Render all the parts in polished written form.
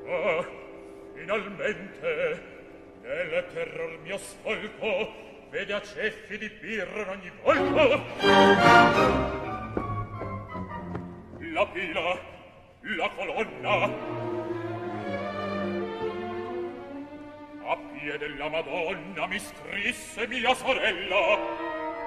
Ah, finalmente, nel terror mio sfolco, vede a ceffi di birra in ogni volto. La pila, la colonna, a piede la Madonna mi scrisse mia sorella.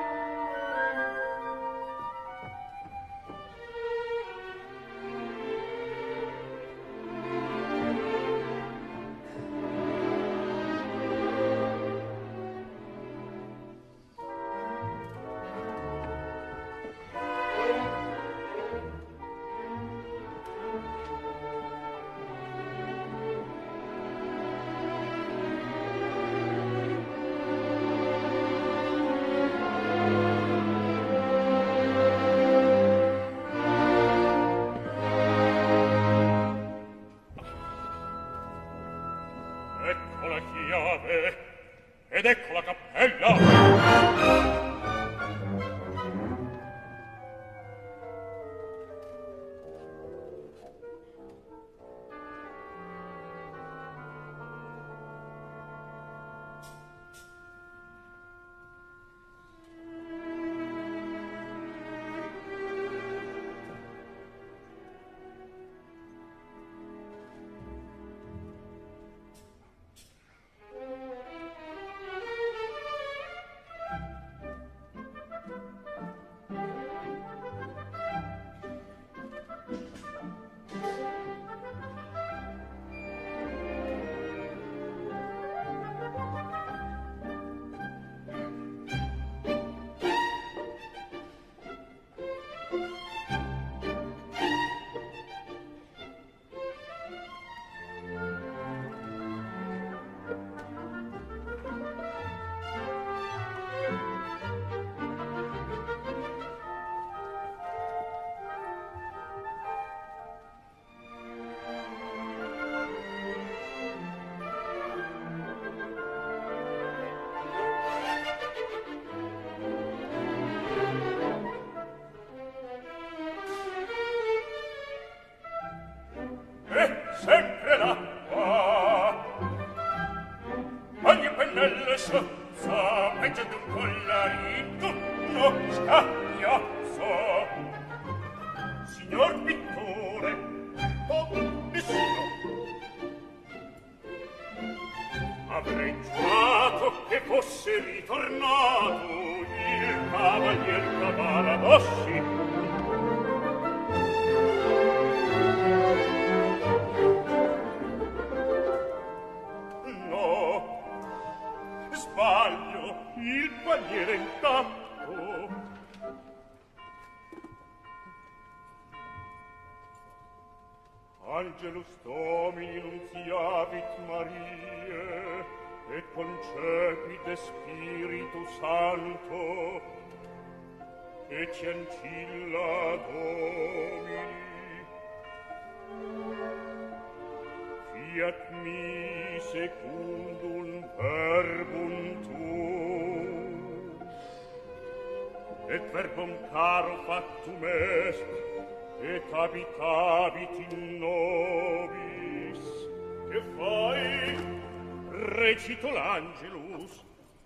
Ed ecco la cappella! Sempre l'acqua, ogni pennello sozza, peggio d'un collarito, no scappia, so. Signor pittore, oh, nessuno. Avrei giurato che fosse ritornato il cavalier Cavaradossi. Il paliere intatto. Angelus Domini nunziavit Mariae et concepit Spiritu Santo et ancilla Domini fiat mi secundum verbum tuum et verbum caro factum est et habitabit in nobis. Che fai? Recito l'Angelus.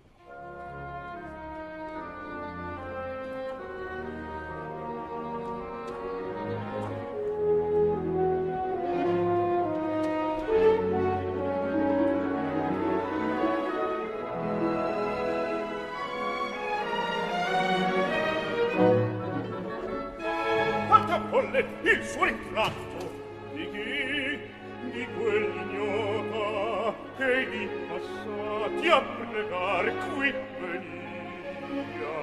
Il suo ritratto di chi? Di quell'ignota che di passati a pregar qui venia.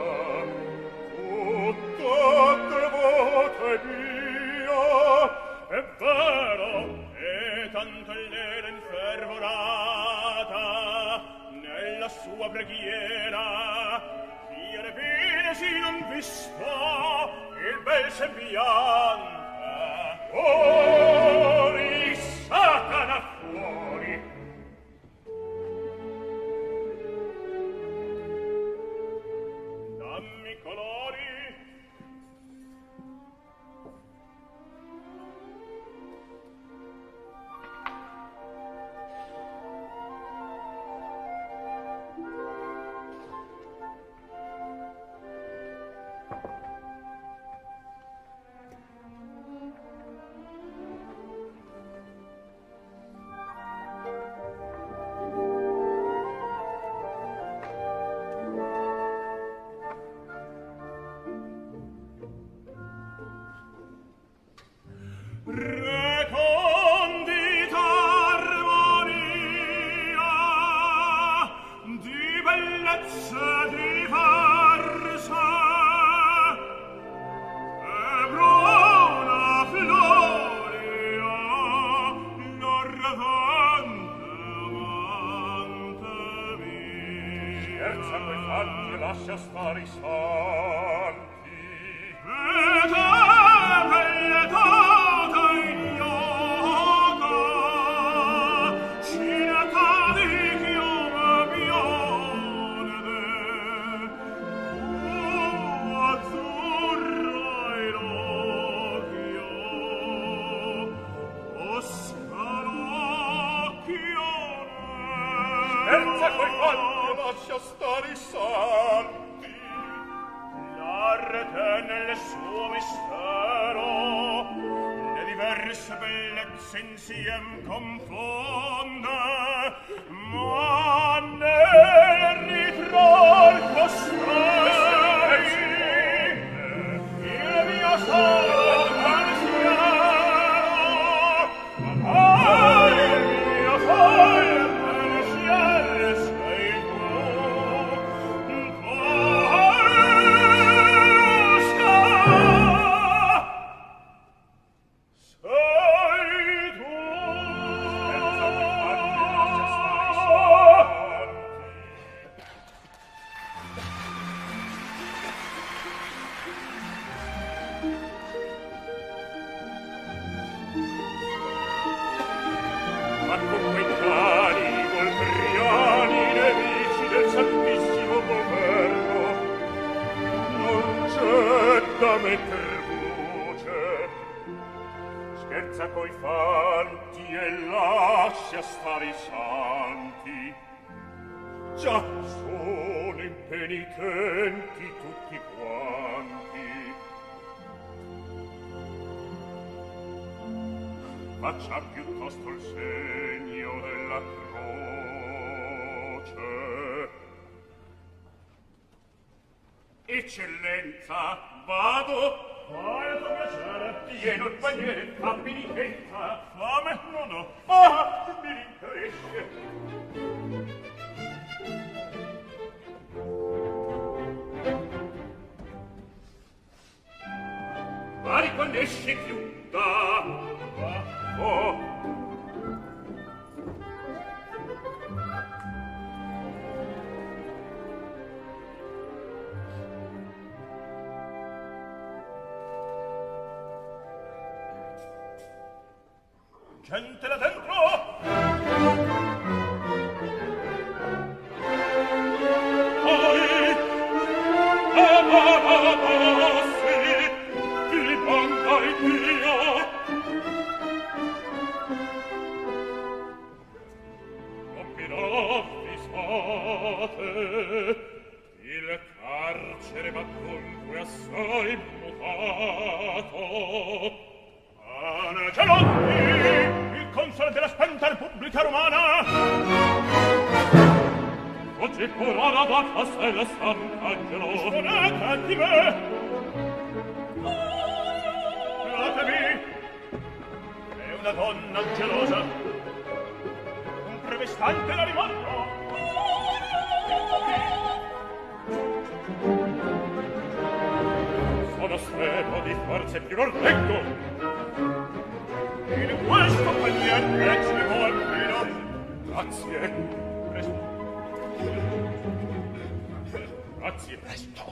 Tutta devota e mia, è vero, e tanto l'era infervorata nella sua preghiera, fiere bene si non visto il bel sembiante. Fuori, Satana, fuori! Dammi colori. Scherza coi fatti e lascia stare i santi. Scherza coi fatti e lascia stare i santi. L'arte nel suo mistero le diverse bellezze insiem confonde, ma nel ritrolco stai il mio solo pensiero, il mio solo pensiero sei tu. Ma con quei cani volpriani nemici del santissimo governo non c'è da metter voce. Scherza coi fanti e lascia stare i santi. Già sono impenitenti tutti quanti. Faccia piuttosto il segno della croce. Eccellenza, vado. Fai il tuo piacere. Pieno il paniere, fa penitenza. Fame? Non ho. Ah, mi rincaresce. Pari quando esce chiuda. Oh. Gente là dentro! Il carcere va dunque assai mutato. Angelotti, il console della spenta Repubblica Romana. Oggi corona da Cassella Sant'Angelo. Disponete di me. Datemi. È una donna gelosa. Un prevestante la rimando. Sono stretto di forze più non reggo. In questo paniere ex mi volpino. Grazie. Presto. Grazie. Presto.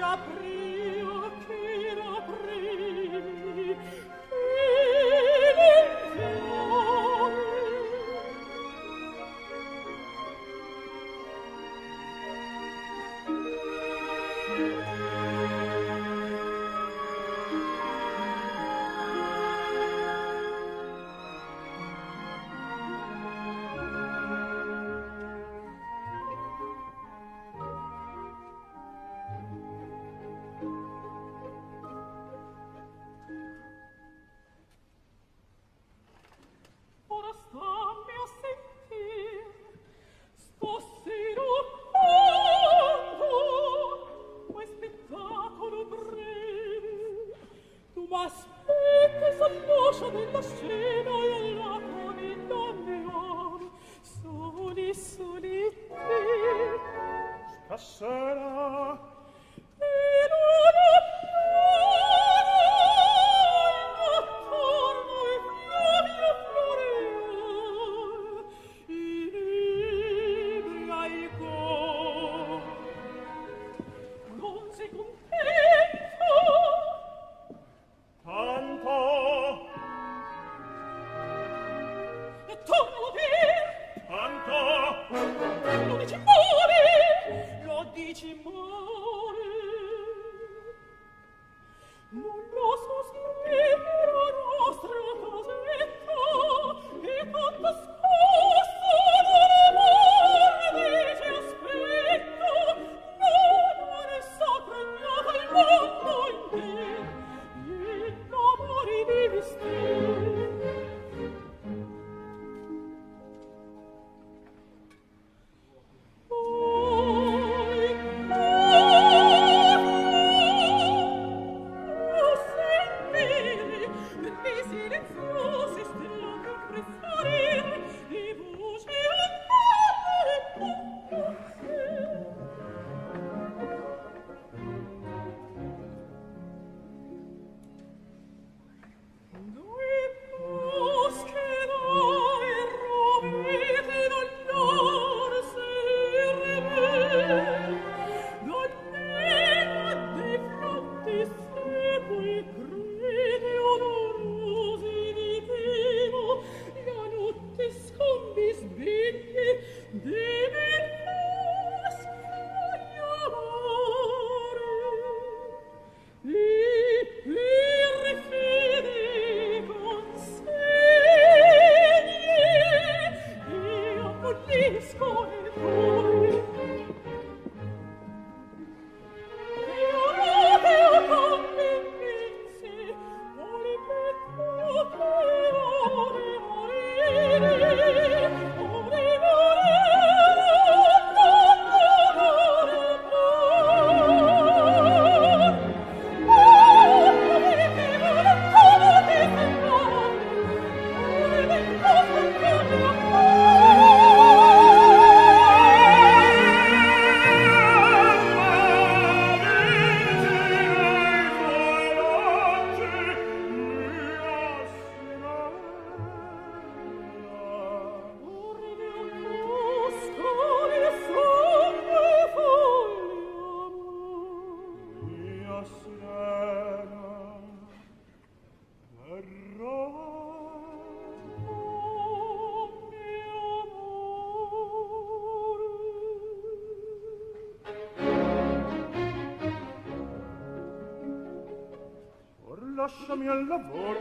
lasciami al lavoro.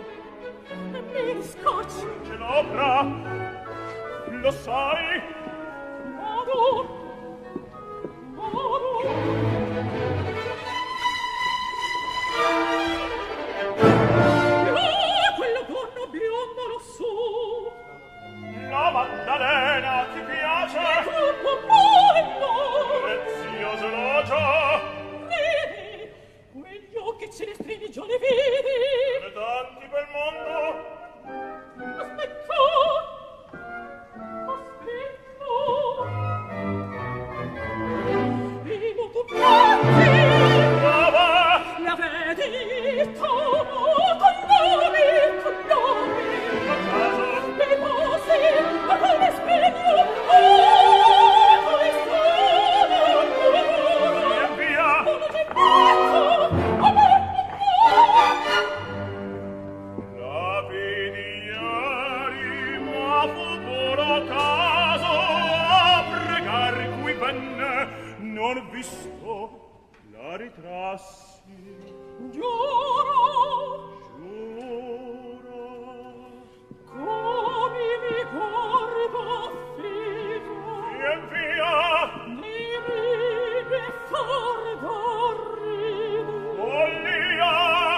Mi scocci. C'è l'opera, lo sai? Modo. Quello corno biondo lo so. La Maddalena ti piace? È troppo bello. Prezioso elogio. Vedi, quegli occhi celestrini già le vedi. Ne tanti pel mondo. Aspetta. solo caso a pregar cui venne, non visto la ritrassi. Giuro, come mi guarda figlio, vien via, mi ride fardorrido, follia.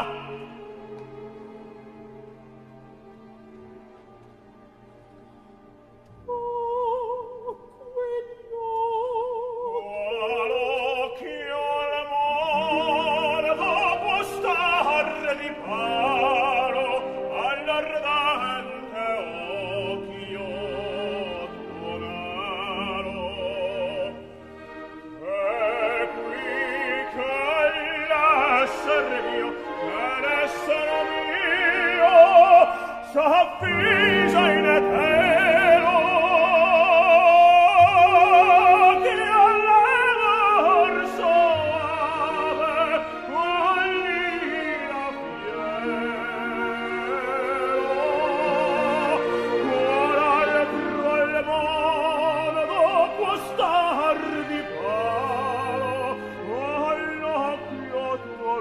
S'avvisa in etero che all'evor soave quall'ira fiero cuor altro al mondo può star di paro all'occhio tuo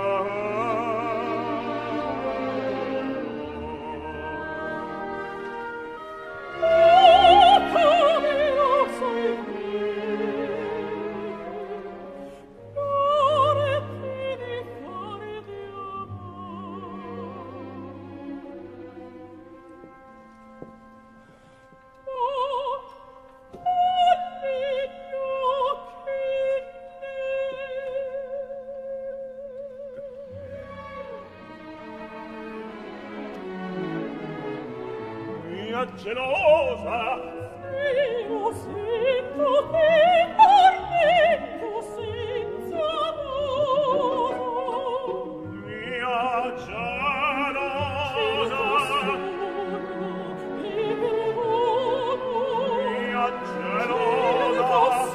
gelosa, io sento che tormento senza amore. Mia gelosa, mia gelosa,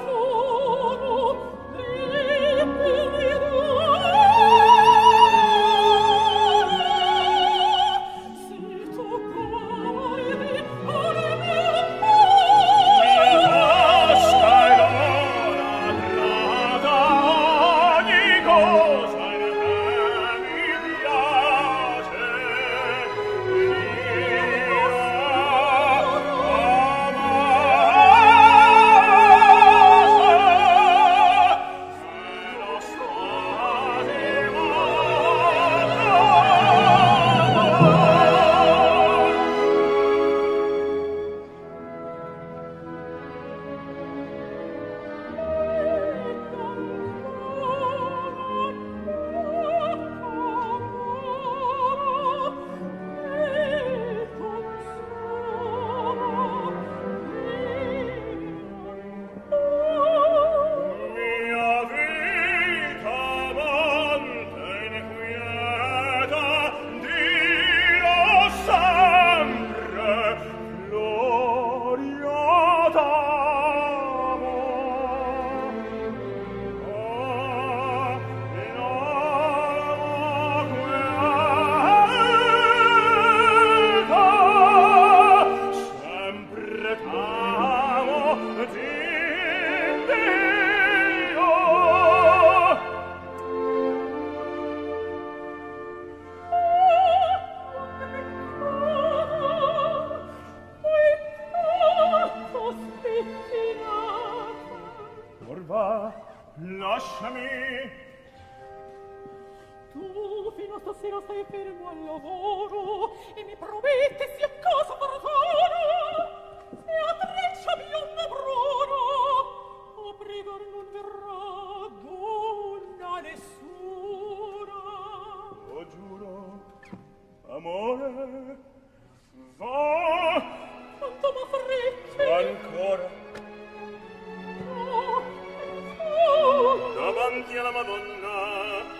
stasera stai fermo al lavoro e mi prometti sia cosa fartona se a treccia bionda bruna a pregar non verrà donna nessuna. Lo giuro, amore, va quanto m'affretti ancora davanti alla Madonna.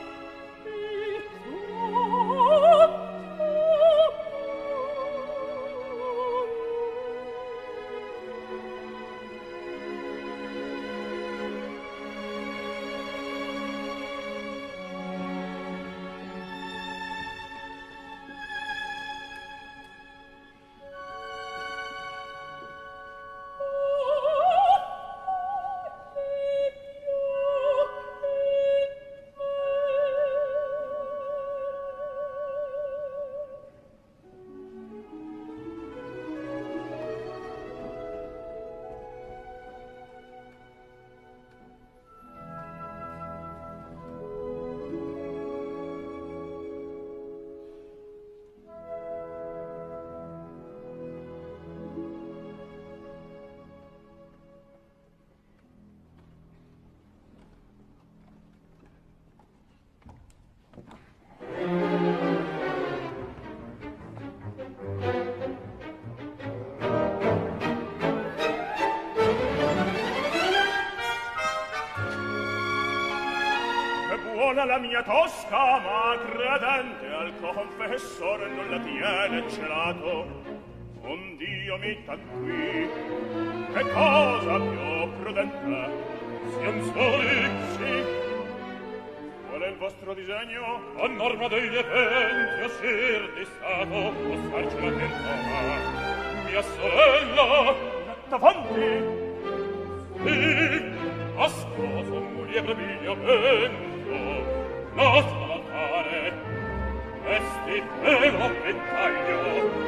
perdona la mia Tosca, ma credente al confessore non la tiene celato. Un Dio mitta qui, che cosa più prudente? Siam soli, sì. Qual è il vostro disegno? A norma degli eventi, uscir di stato, o farcela per Roma. Mia sorella, davanti, sì, a sposo un lieve abbigliamento, lascia lavare, vesti velo e taglio.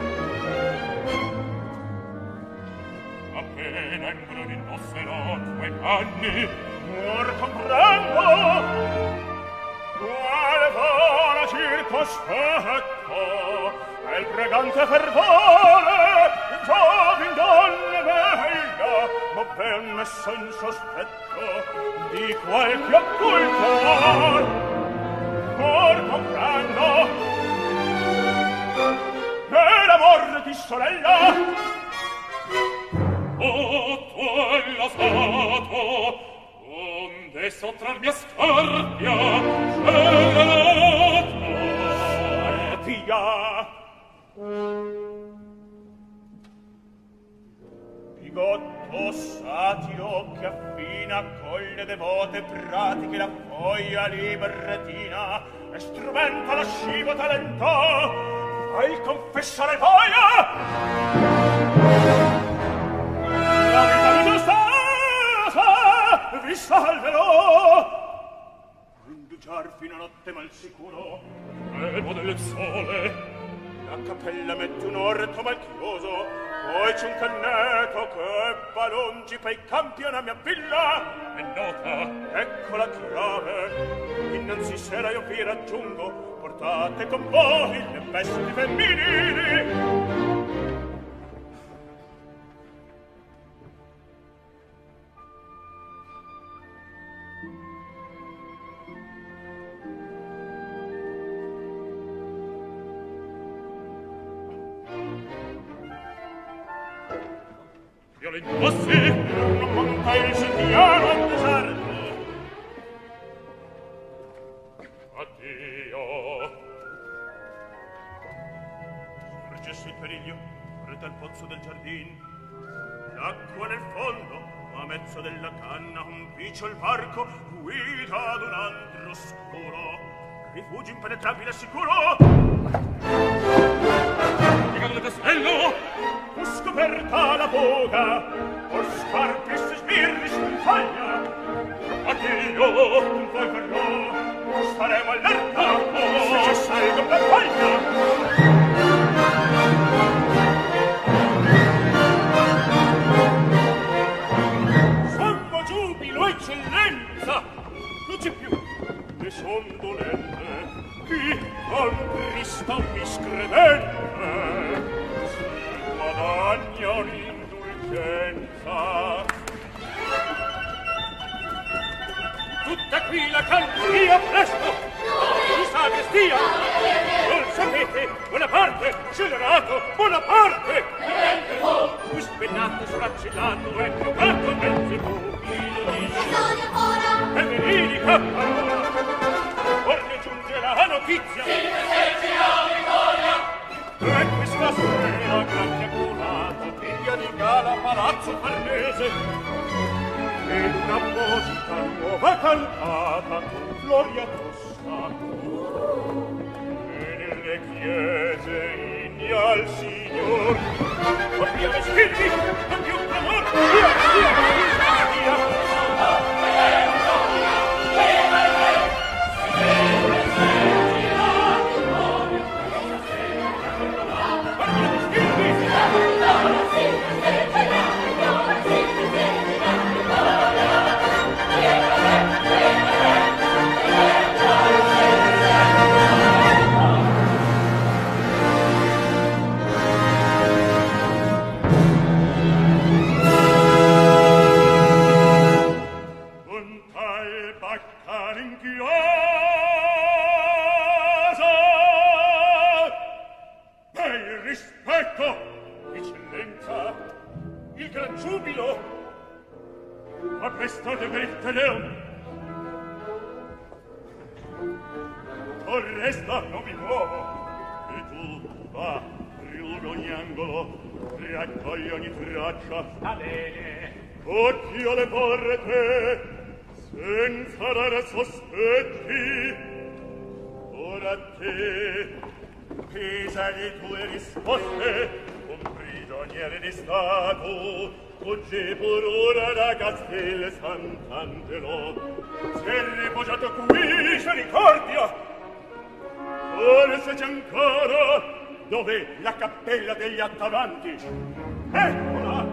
Appena imbrunindosserò quei panni, or comprendo quale vana circospetto e il pregante fervore giovin donne meglio, ma ben messo in sospetto di qualche occulto. Or comprendo che l'amor di sorella quella stato, onde sottrarmi a Scarpia, Scarpia. Bigotto satiro che affina con le devote pratiche la foglia liberatina e strumenta lascivo talento al confessare voglia. La vita di Tosca vi salverò. Indugiar fino a notte mal sicuro, evo del sole. La cappella mette un orto mal chiuso, poi c'è un canneto che va lungi per i campi a una mia villa. È nota, Ecco la chiave, innanzi sera io vi raggiungo, portate con voi le vesti femminili. Violentossi, non monta il sentiero al deserto. addio. Sorgesse il periglio, correte al pozzo del giardin. L'acqua nel fondo, a mezzo della canna, un picciol barco guida ad un andro scuro. Rifugio impenetrabile e sicuro. Dica del castello, Fu scoperta la fuga, or Scarpia si sbirri sconfaglia. addio. Poi verrò, staremo all'erta, se ci salgo per faglia. Sommo giubilo, eccellenza, non c'è più. Ne son dolente, chi al Cristo miscredente si guadagna un'indulgenza. Tutta qui la cantoria presto, di sagrestia. Non sapete, Bonaparte, scellerato, Bonaparte. Tu spennate, sfracellato e piovato nel zebù. E venini cappano, or ne giungerà la notizia. E questa sera gran chiacchierata, figlia di Gala, palazzo farnese, ed un'apposita nuova cantata con Floria Tosca. E nelle chiese inni al Signor, ma via vestirvi, non più clamor, via, via, via, via. o resta non mi muovo. E tu, va, rilugo ogni angolo, raccogli ogni traccia. Va bene. Occhio alle porte, senza dare sospetti. Ora a te, pesa le tue risposte, un prigioniere di Stato, fuggi pur ora da Castel Sant'Angelo. Si è riposato qui, misericordia! Forse c'è ancora, dov'è la cappella degli attavanti? Eccola!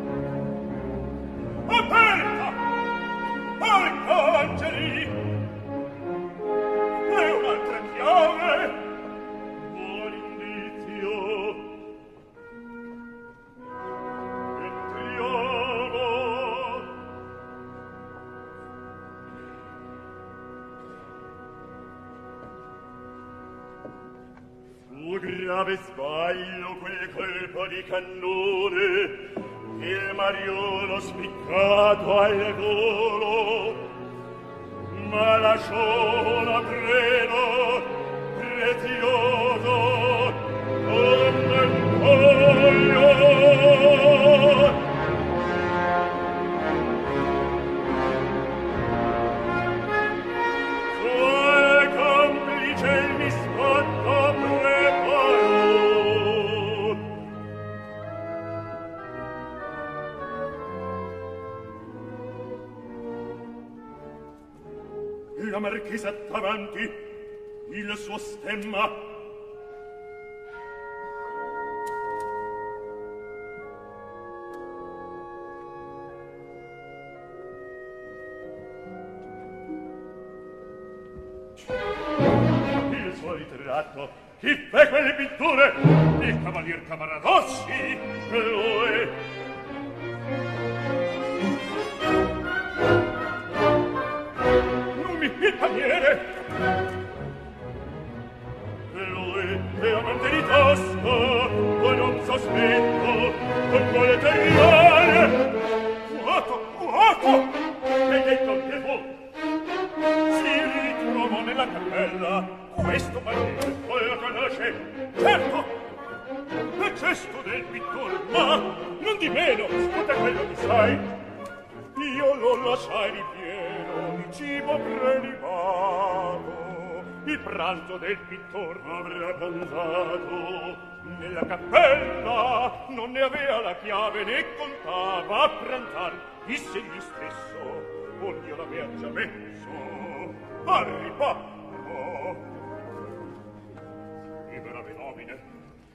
Aperta! Porca angeli! E un'altra chiave! Buon indizio! Entriamo! Fu grave sbaglio quel colpo di cannone, il mariolo spiccato al volo, ma lasciò l'apreno prezioso come un foglio. Suo complice il misfatto preparò. La marchesa davanti, il suo stemma. Il suo ritratto. Chi fe quelle pitture? Il cavalier Cavaradossi. Lui. Il paniere. Lui è amante di Tosca, poi non sospetto, con quale terriare. Fuoco! Che detto che fu? Si ritrovò nella cappella questo paniere, poi lo conosce? Certo! È gesto del pittore, ma non di meno, scusa quello che sai. Io lo lasciai ripieno di cibo prelibato. Il pranzo del pittore avrà pranzato. Nella cappella non ne avea la chiave né contava a pranzar. Disse egli stesso, ognuno l'avea già messo. Al riparo. Libera ve nomine.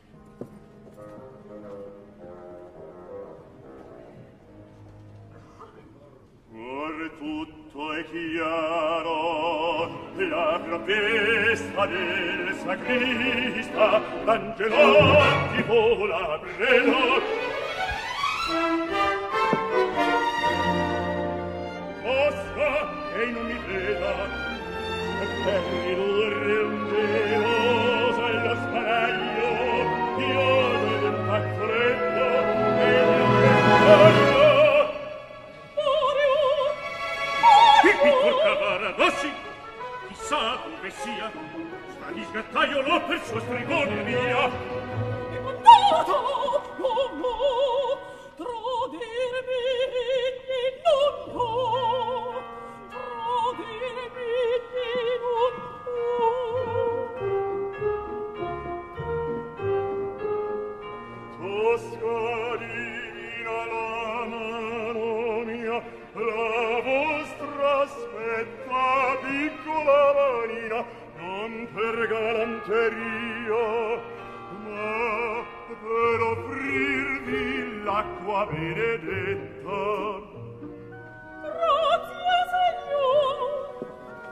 Or tutto è chiaro, la gravesta del sagrista, Angelotti vola preno. Tosca, che non mi veda, per ridurre un geloso allo sparaglio, io vedo un fazzoletto e un pensaglio. Il piccolo Cavaradossi, chissà dove sia, sta di sgattaiolo per suo stregone via. E mandato, oh no, tradirmi non può, tradirmi non può. Tosca divina la mano mia, la vostra aspetta piccola manina, non per galanteria, ma per offrirvi l'acqua benedetta. Grazie, Signor.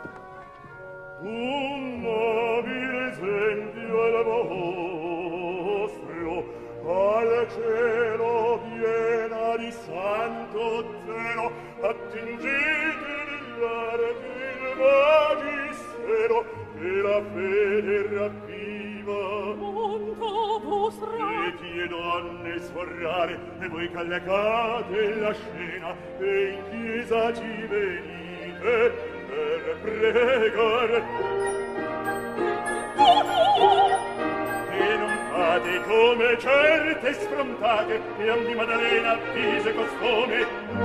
Un nobile esempio è il vostro, al cielo piena di santo zelo, attingete nell'arte il magistero e la fede ravviva. Monta vostra. Preti e donne sforrare, e voi cavalcate la scena, e in chiesa ci venite per pregare. E non fate come certe sfrontate e a mi Maddalena vise costume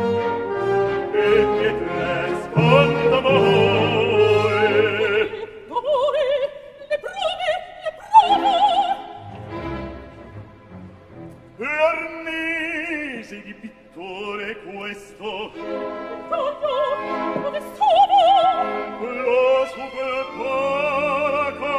e pietre sponda d'amore. Le prove! Arnesi di pittore questo Dove stavo? lo super paraca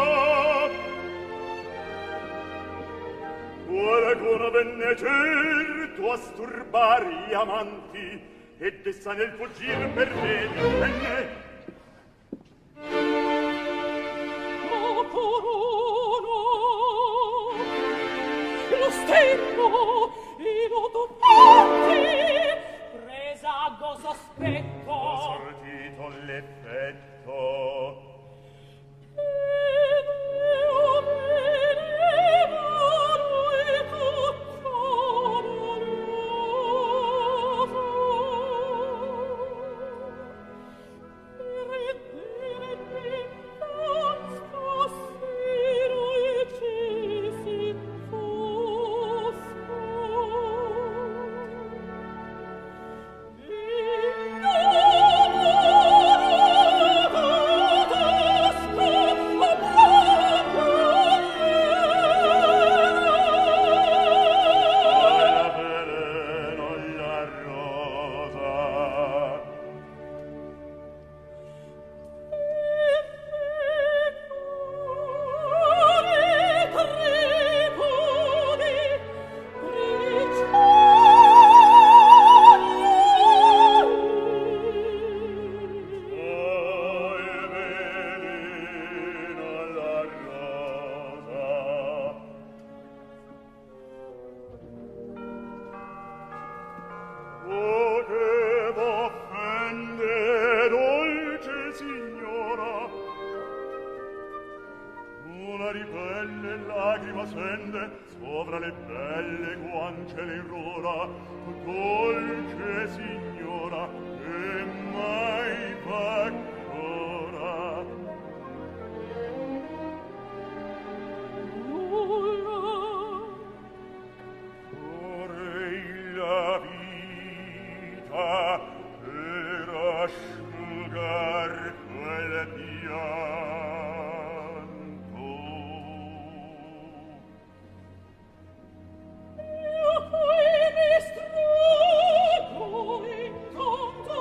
qualcuno venne certo a sturbare gli amanti ed essa nel fuggir per vedi venne La corona, lo stemmo, i notofanti, presago sospetto. ho sortito l'effetto Incontro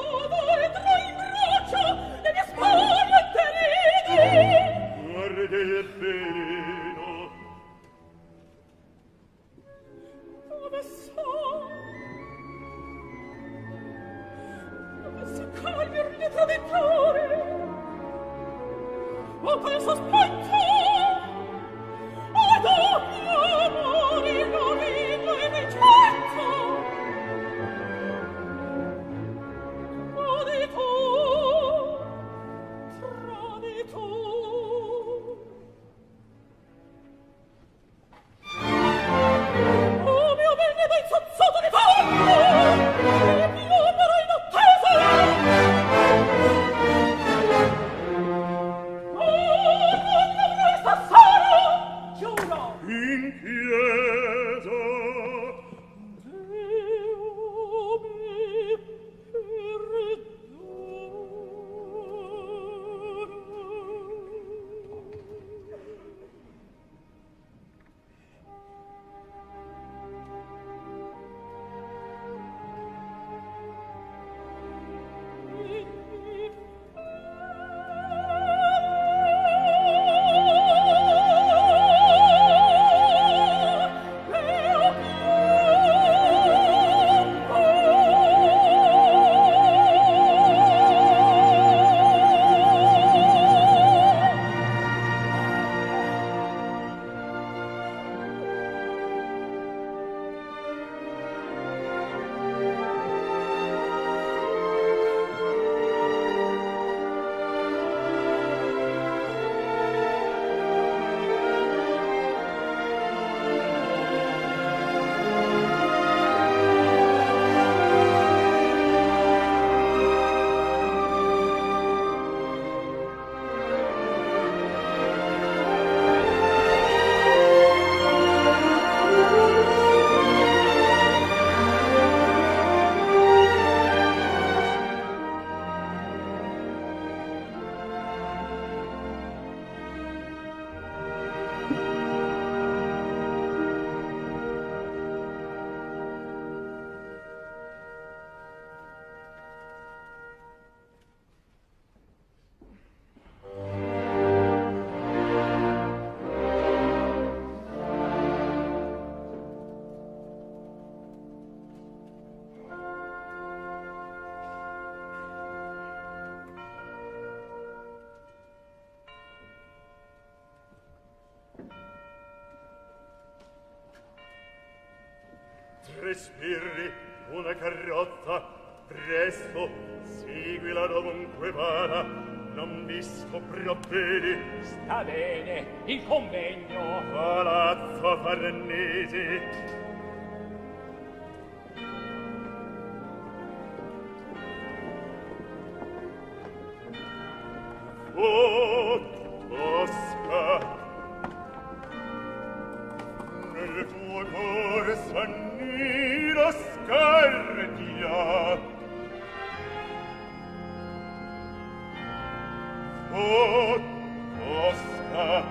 spirri una carrozza, presto seguila dovunque vada, non vi scoprirò bene. Sta bene, il convegno. Palazzo Farnese. Oh, Tosca, nel tuo cuore s'annida Scarpia. Oh, Tosca,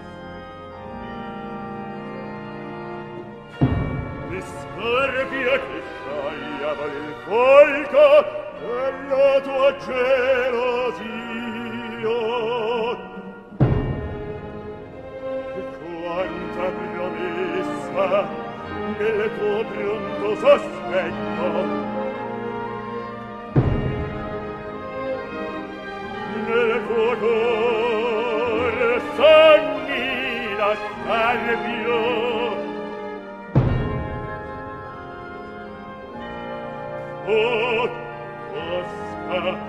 di Scarpia che sciaiava il volgo della tua gelosia. Quanta promessa nel tuo pronto sospetto, nel tuo cuore s'annida Scarpia. Oh, Tosca,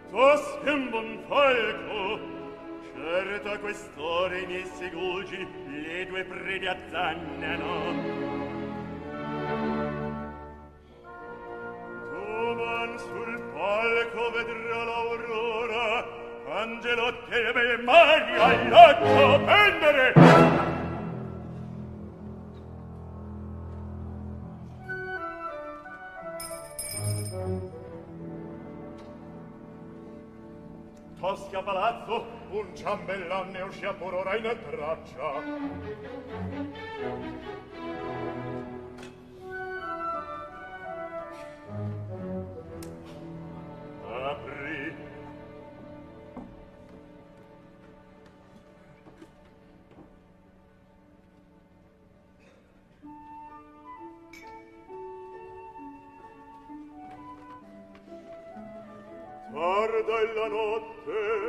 Tosca un buon falco, certo a quest'ora i miei segugi le due prede azzannano. Doman sul palco vedrà l'aurora, Angelotti e le mani all'atto pendere. Tosca palazzo, un ciambellone uscì pur ora in traccia. Apri. Tarda è la notte,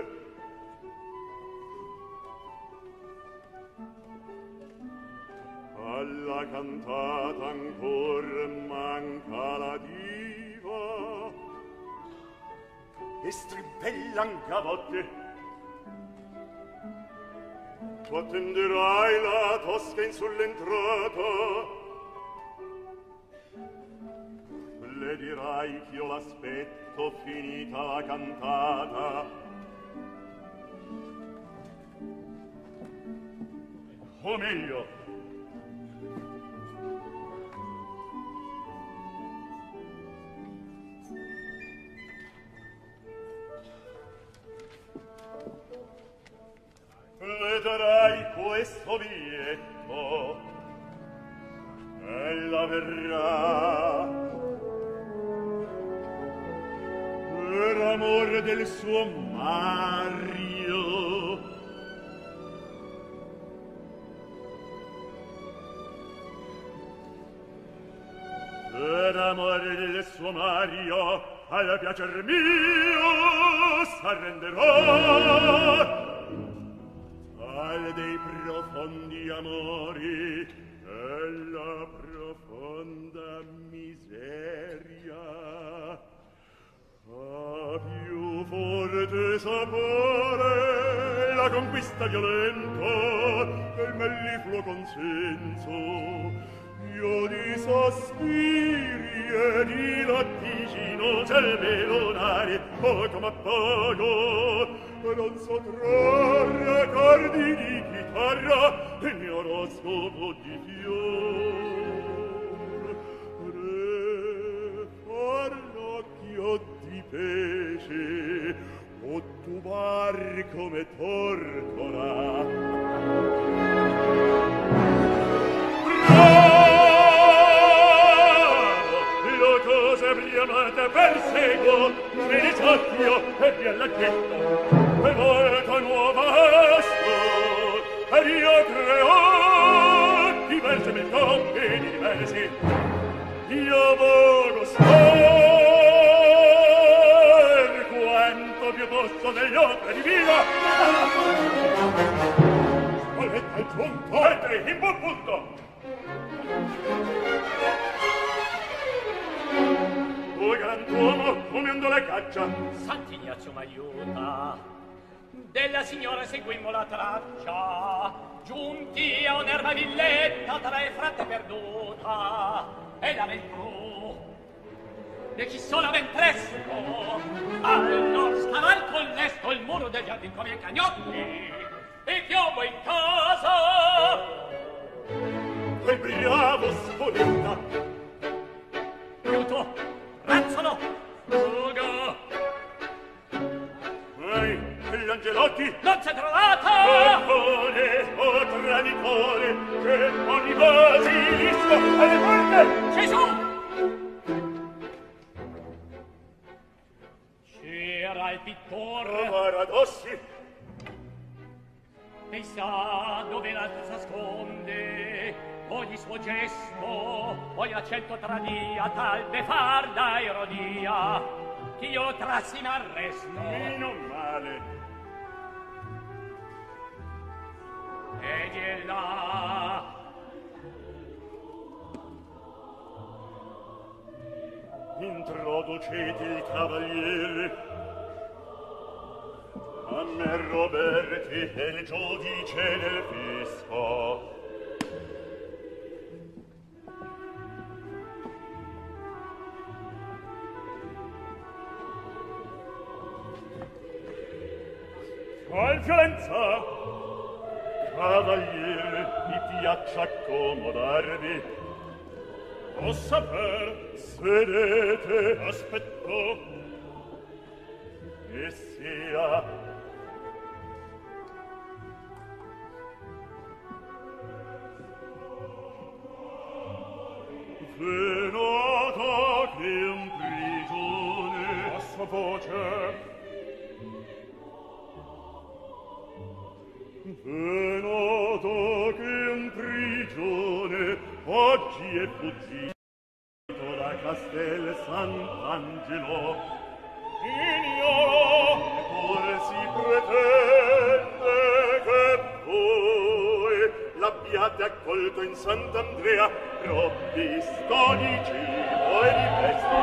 alla cantata ancor manca la diva, e strimpellan gavotte. Tu attenderai la Tosca in sull'entrata, le dirai ch'io l'aspetto finita la cantata. O meglio, le darai questo biglietto, ella verrà per amor del suo Mario. Per amor del suo Mario, al piacer mio s'arrenderà. Al dei profondi amori e la profonda miseria, a più forte sapore la conquista violenta e il mellifluo consenso. Io di sospiri e di latticino cervelonare poco ma poco, e non so trarre accordi di chitarra e mio oroscopo di fior. Re farlocchio di pesce o tubar come tortora. Briamata perseguo, me ne soffio e vi all'accetto, e volta nuova sto, ed io creo diverse metodi diversi. Io voglio star quanto più posso degli opere divina. Spoletta il giunto, entri in buon punto. O grand'uomo, come andò la caccia? Sant'Ignazio m'aiuta. Della signora seguimmo la traccia, giunti a un'erba villetta tra le fratte perduta, e la ventru de chi sola ventresco al nord scavalco il lesto il muro del giardin come i cagnotti e piombo in casa. Quel bravo Spoletta, aiuto, razzolo, Fuga! ehi, Angelotti, non c'è trovata! o traditore, che ogni basilisco alle porte! Gesù! C'era il pittore, Cavaradossi, e sa dove l'altro s'asconde, ogni suo gesto, ogni accento tradia, tal befarda ironia, ch'io trassi in arresto. meno male. Ed è là. Introducete il cavaliere. A me Roberti è il giudice del fisco. Qual violenza? Cavaliere, mi piaccia accomodarvi. O saper, Sedete, aspetto, e sia. Venata che in prigione a sua voce, Venuto che in prigione oggi è fuggito da Castel Sant'Angelo. ignoro, Eppure si pretende che voi l'abbiate accolto in Sant'Andrea, provvisto di cibo e di vesti,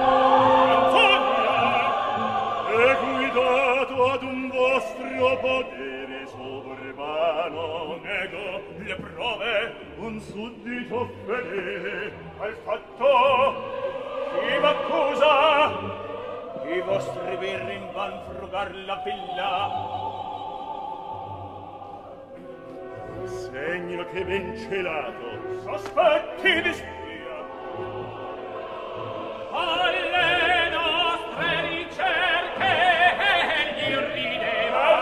e guidato ad un vostro potere sovrumano. nego le prove, Un suddito fedele al fatto, chi m'accusa? I vostri birri in van frugar la villa, segno che ben celato sospetti di spia. Alle nostre ricerche egli rideva.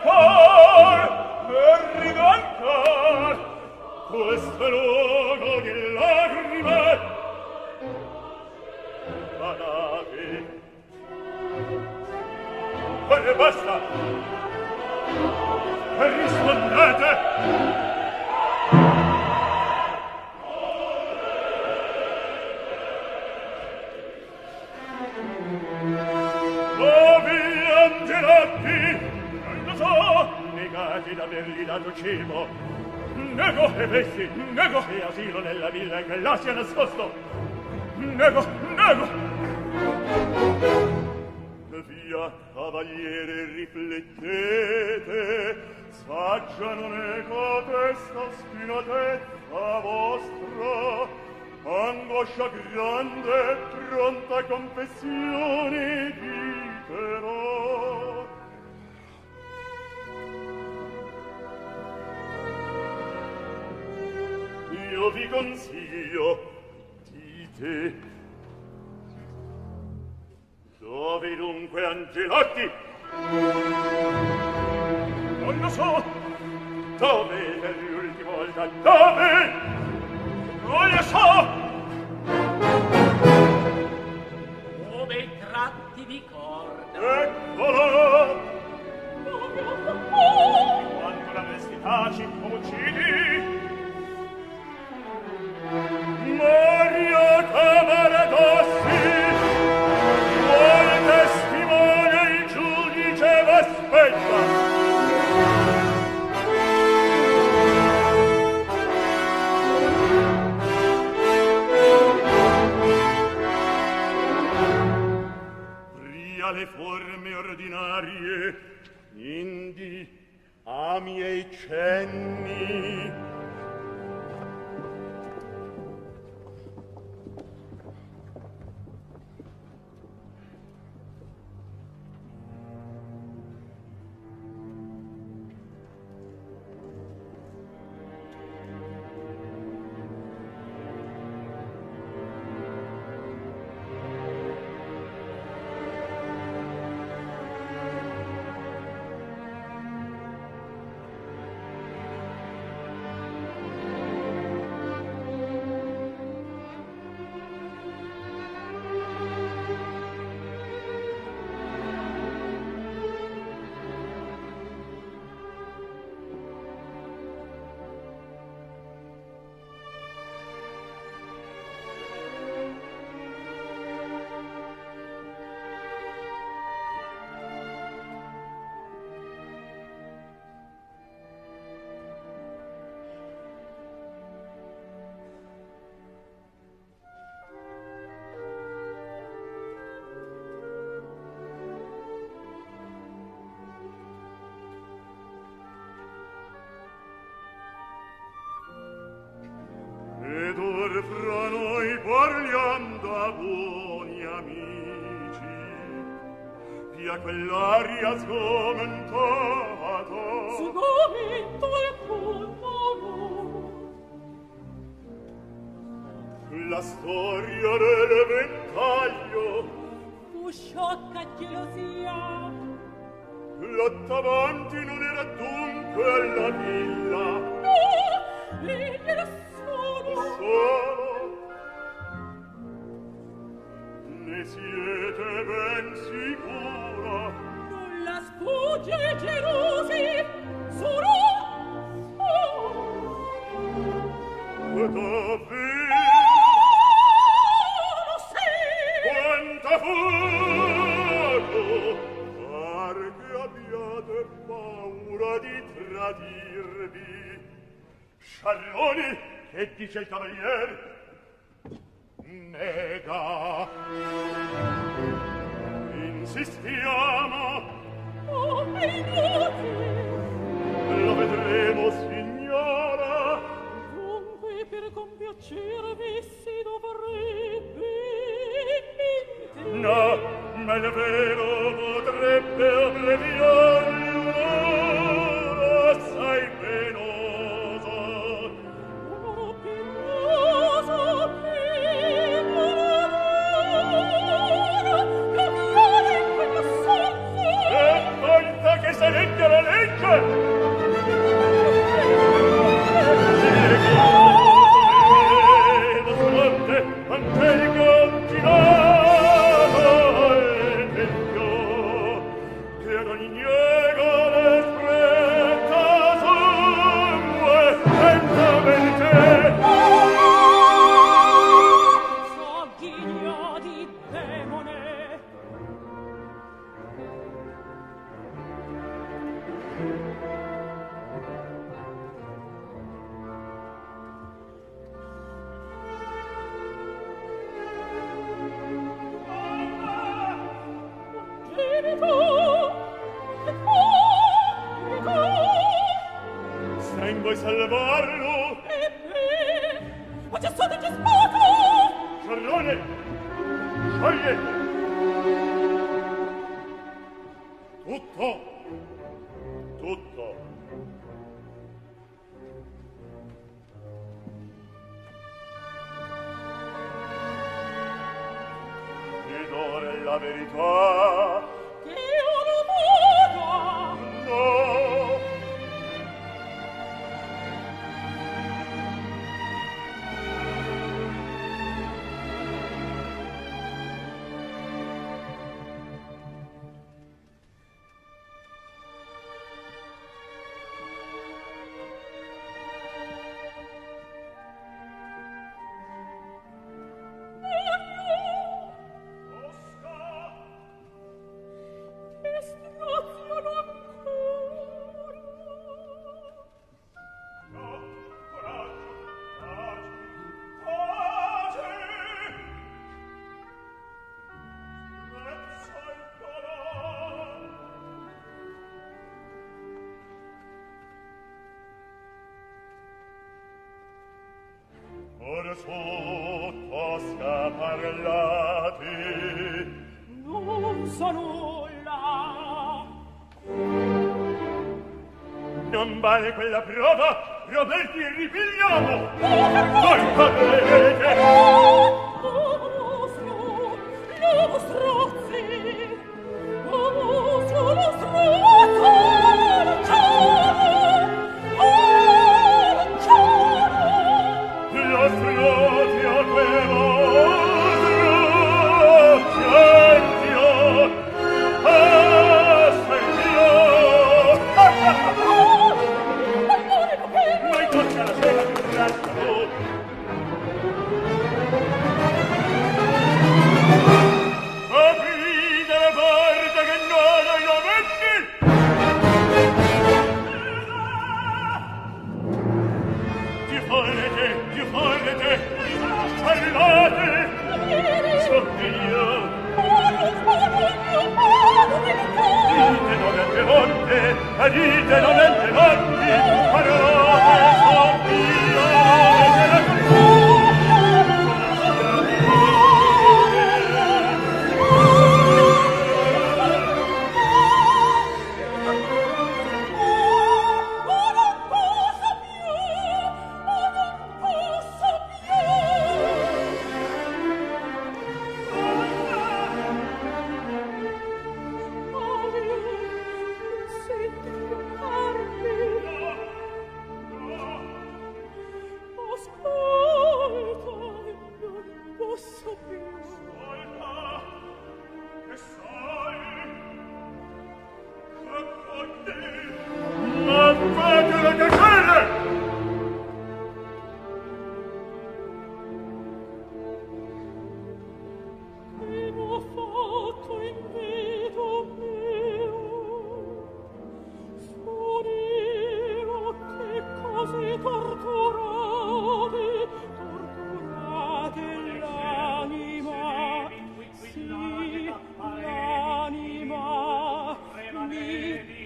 Rido ancor, questo luogo di lacrime badate. E basta, e rispondete. Angelotti, non lo so, negati d'avergli dato cibo, nego, e vesti, nego, e asilo nella villa in che là sia nascosto. nego, Via, cavaliere, riflettete, saggia non è cotesta spinatezza vostra, angoscia grande, pronta confessione diterò. Io vi consiglio, dite, dove dunque Angelotti? non lo so, Dove per l'ultima volta? Dove? non lo so. Come i tratti di corda. Eccolo! Quando l'avresti taci, uccidi. Maria Cavaradossi! Buon testimone il giudice v'aspetta! Pria le forme ordinarie, indi a miei cenni. or fra noi parliam da buoni amici, via quell'aria sgomentata. Sgomento alcun modo. La storia dell'eventaglio Fu sciocca gelosia. L'attavanti non era dunque alla villa. No, lei era solo. Solo. Ne siete ben sicura? Non la sfugge ai gelosi. Solo. Davvero? Lo sei. Quanta fuoco! Par che abbiate paura di tradirvi. Sciarroni, che dice il cavaliere? Nega. Insistiamo. Oh, è inutile. Lo vedremo, signora. Dunque per compiacervi si dovrebbe mentir. No, ma il vero potrebbe abbreviargli un'ora assai penosa. Un'ora penosa per un'ora cambiare in quello senso. E volta che sarebbe la legge! Ante il continuato il tempio che ad ogni niego l'espretta sangue senza verità. Sanguigno di demone. Sta in voi salvarlo? E me? Ma c'è stato già sposo! Sciarrone, sciogliete! Tutto! Tutto! Ed ora la verità. Che io lo voglio! No! Ora su Tosca parlate. Non so nulla. Non vale quella prova, Roberti, ripigliamo! Oh, Voi parlerete! lo strozzi! Lo strozzo! Lo strozzi a quello Dite non mente parole sono io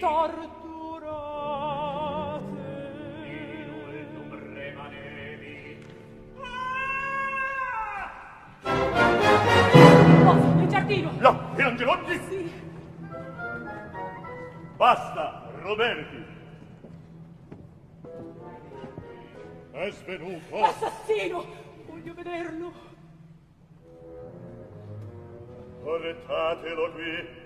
torturate. In ultum remanevi. Oh, nel giardino. Là, è Angelotti? Sì. Basta, Roberti. È svenuto. L'assassino! Voglio vederlo. Portatelo qui.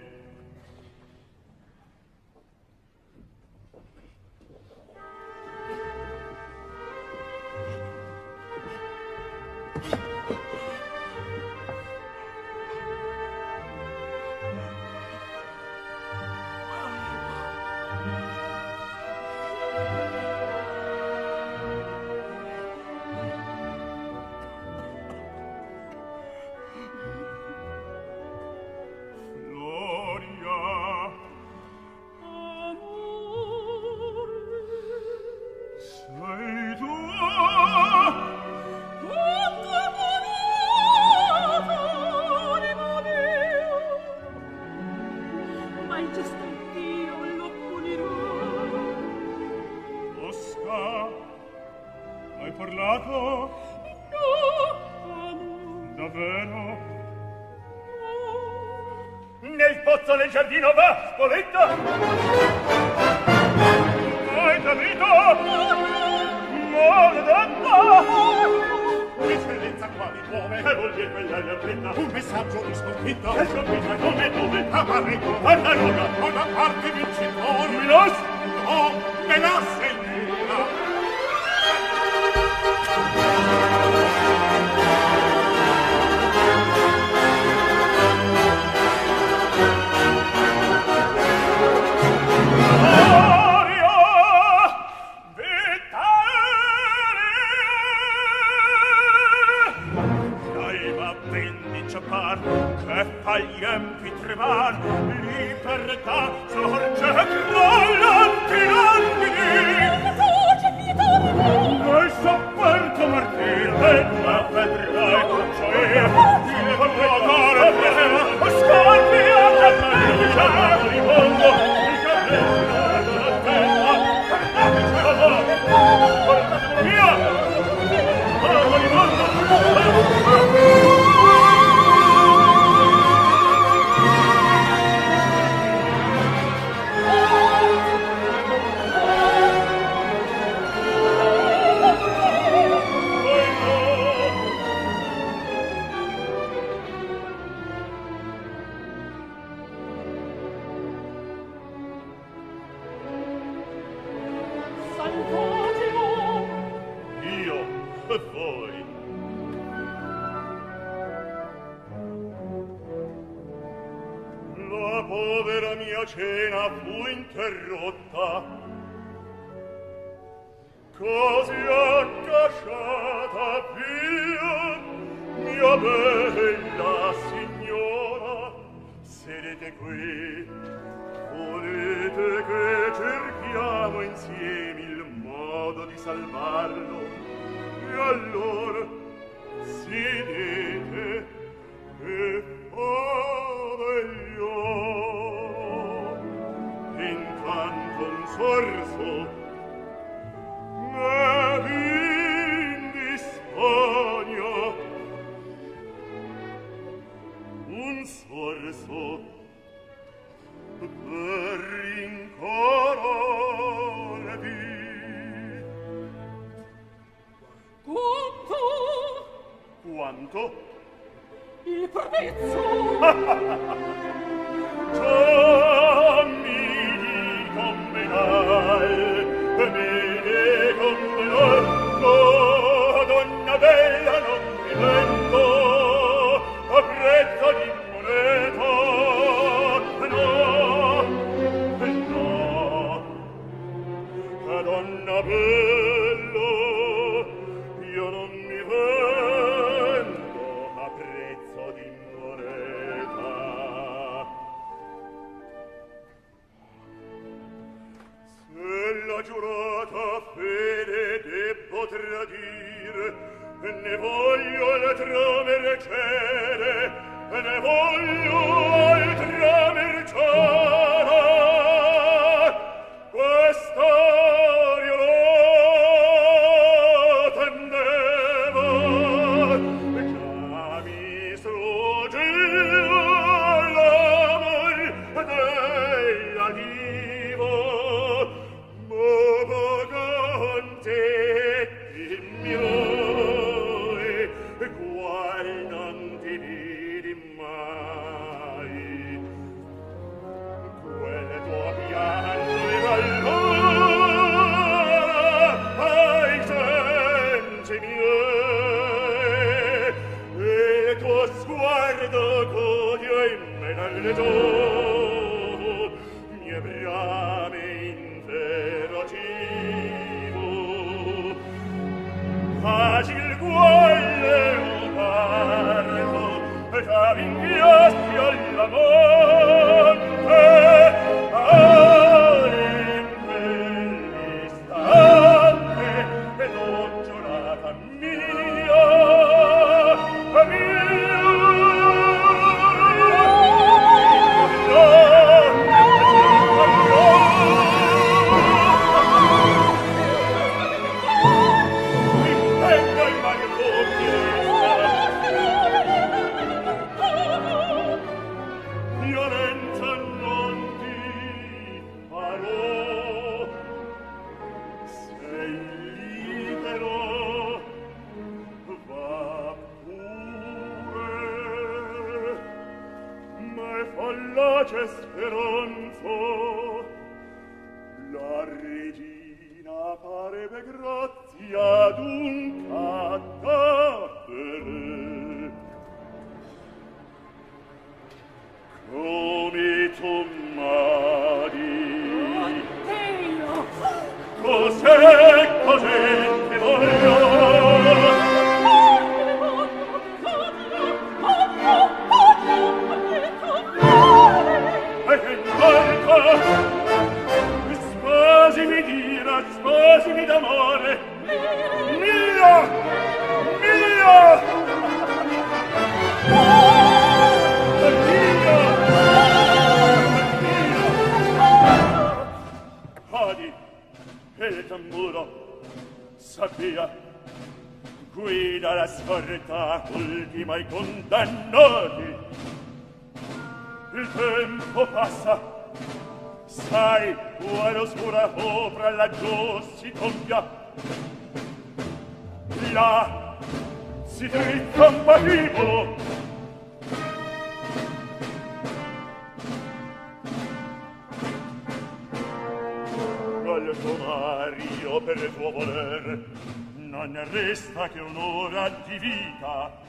Giardino va, Spoletta! Hai capito? Maledetta! Eccellenza qua di nuove. Che vuol dire quella leopetta? Un messaggio di sconfitta. Che sconfitta? Come dove? A Barreto. Guarda Roga! O da parte vincitore. Milos? No, me la sentita. Che fa gli empi tremar, libertà sorge e crollanti l'angeli. Nel sofferto martire, la vedrai con gioia, il cuore per Scarpia che mangia moribondo, il capello della terra, portatelo via, moribondo. Cena fu interrotta, così accasciata via, mia bella signora, sedete qui, volete che cerchiamo insieme il modo di salvarlo, e allora sedete e favegliò. Intanto un sorso ne vin di Spagna, un sorso per rincorarvi. Quanto? Il prezzo! Già mi convenai, oh, donna bella non mi vendo, a prezzo di moneta, no, donna bella, io non mi vendo a prezzo di moneta. Se la giurata fede debbo tradire, ne voglio altra mercede, ne voglio altra mercede. c'è speranza. La regina pare per grazia d'un cadattere. Come tu m'adi. Cos'è, cos'è che voglio? Sposimi d'ira, sposimi d'amore. Mia! Mia! Adi, e il tamburo, sappia, guida la scorta ultima i condannati. Il tempo passa, sai, quale oscura opera laggiù si compia. Là si drizza un patibolo. Al tuo Mario per il tuo voler non ne resta che un'ora di vita.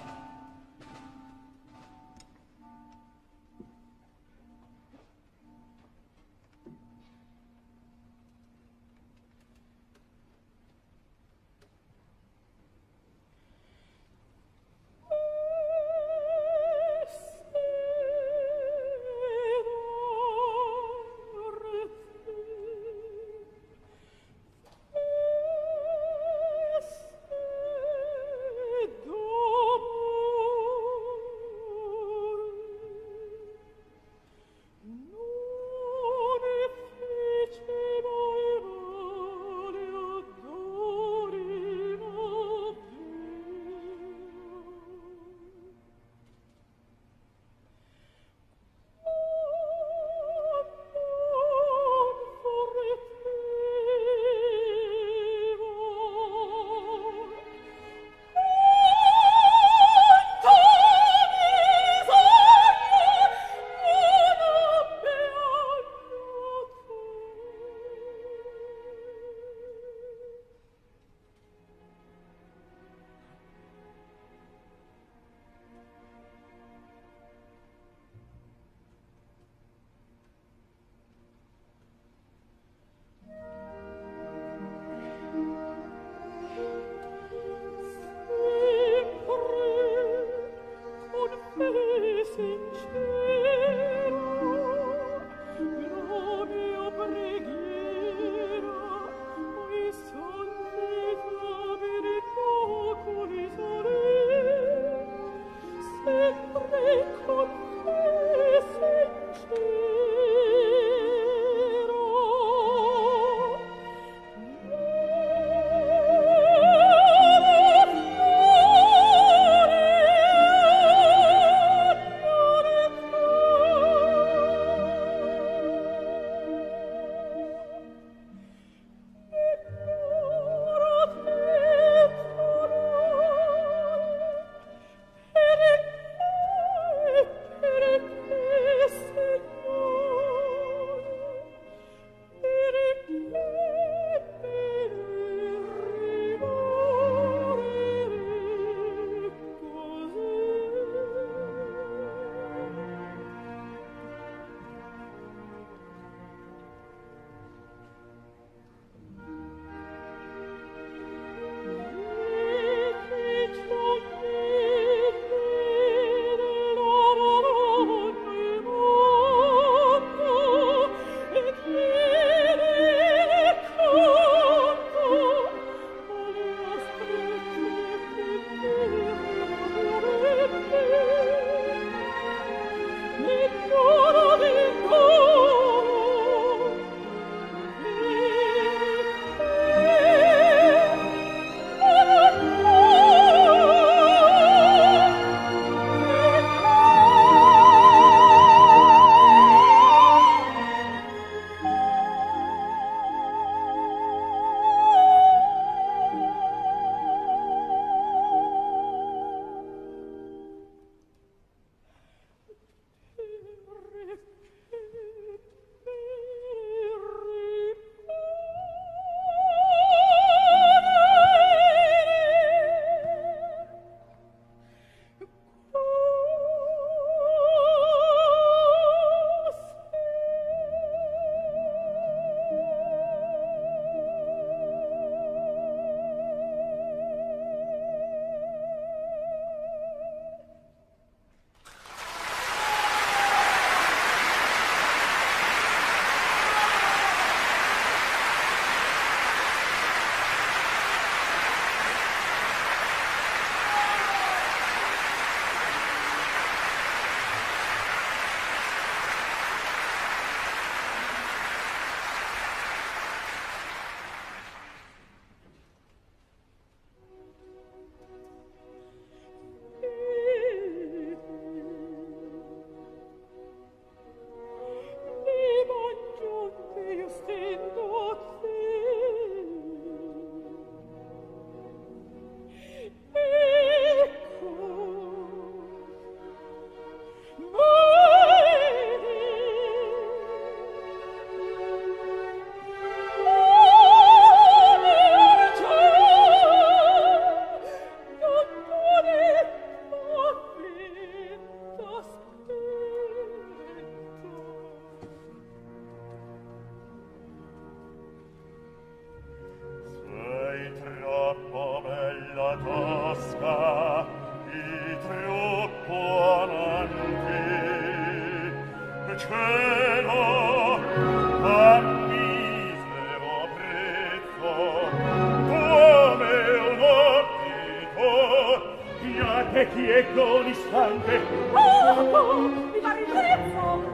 io a misero prezzo come un obbito piate chi è gonistante mi pare il prezzo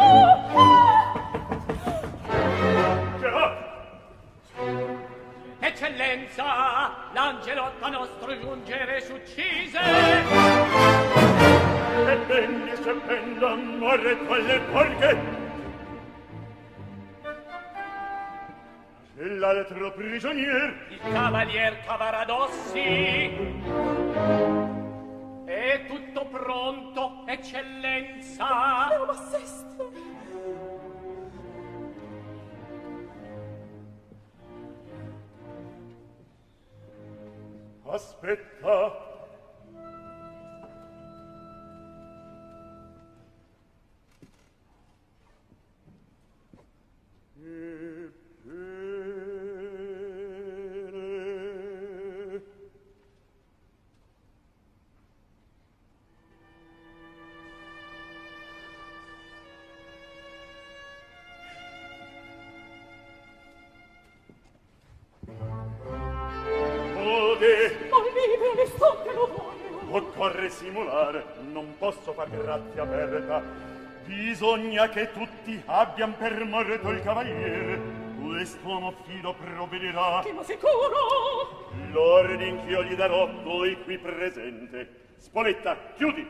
Eccellenza, l'Angelotta nostro giungere s'uccise. E benni se pendono a retto alle porche. E l'altro prigionier, il cavalier Cavaradossi. È tutto pronto, eccellenza. Ma sesto. Aspetta. Occorre simulare, non posso far grazia aperta. Bisogna che tutti abbian per morto il cavaliere. Quest'uomo fido provvederà. Che ma sicuro? L'ordine che io gli darò, voi qui presente. Spoletta, chiudi.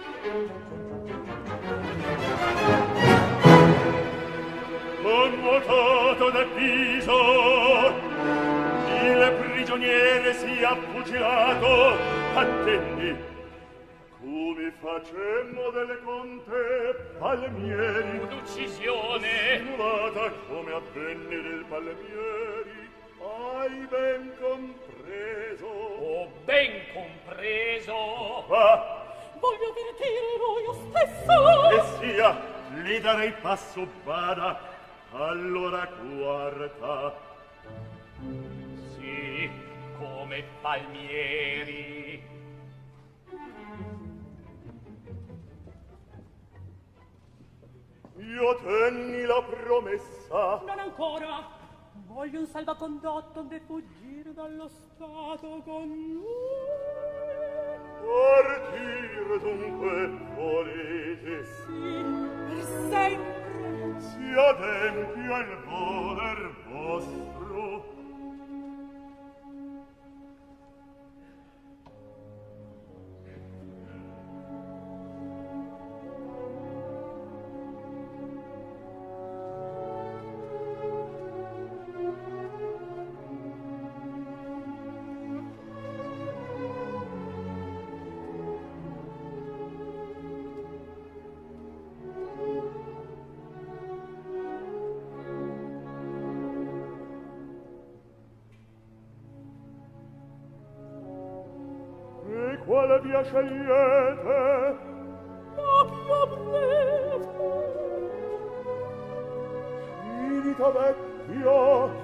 Convocato d'avviso, il prigioniere sia fucilato. Attendi, come facemmo delle conte Palmieri, un'uccisione simulata come avvenne del Palmieri. Hai ben compreso? Ho ben compreso. Va, voglio avvertire io stesso. e sia, le darei passo, vada. Allora guarda. Sì, come Palmieri. Io tenni la promessa. Non ancora. Voglio un salvacondotto onde fuggire dallo stato con lui. Partir dunque volete? Sì, per sempre. Si adempia il voler vostro. Quale via scegliete? La più breve. Finita vecchia.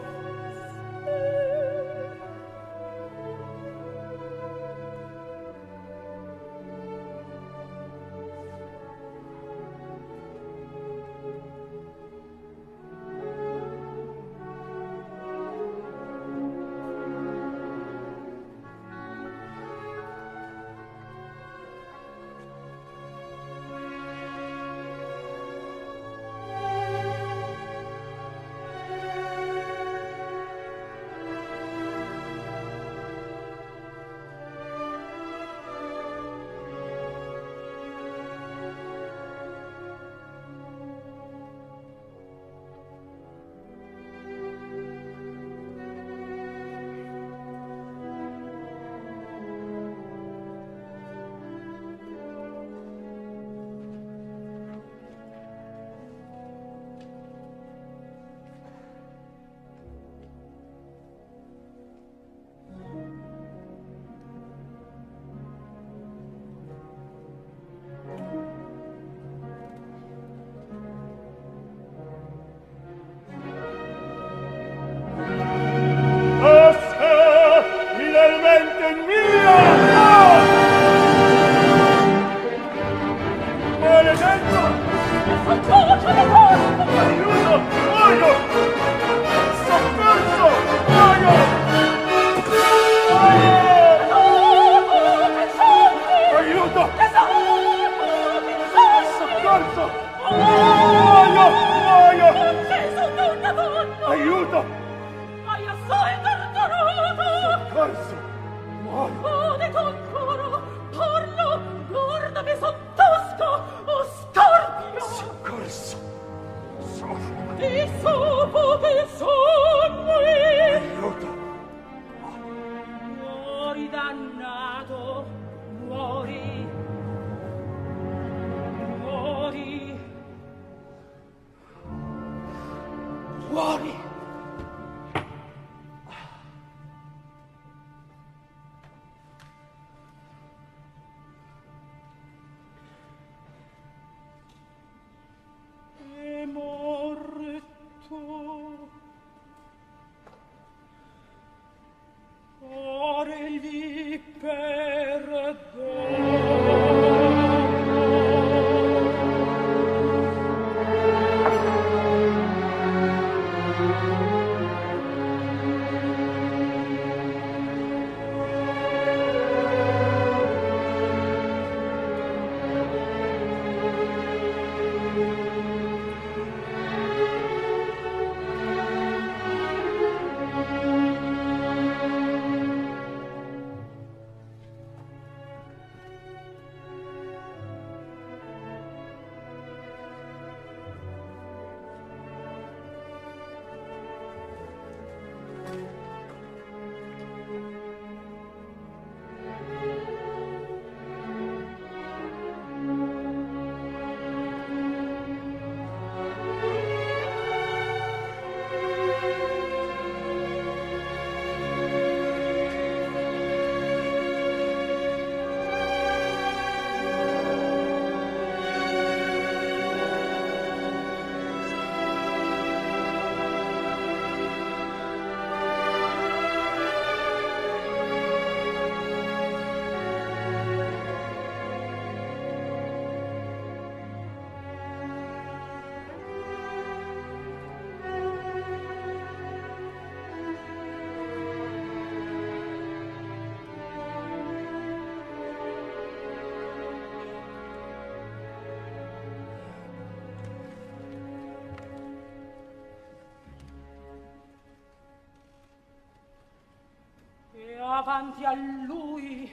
si soffoca il sangue. Aiuto! Muori, dannato, muori. Muori. Muori. È morto. Ora egli perdono. Avanti a lui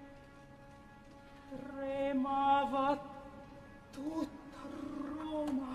tremava tutta Roma.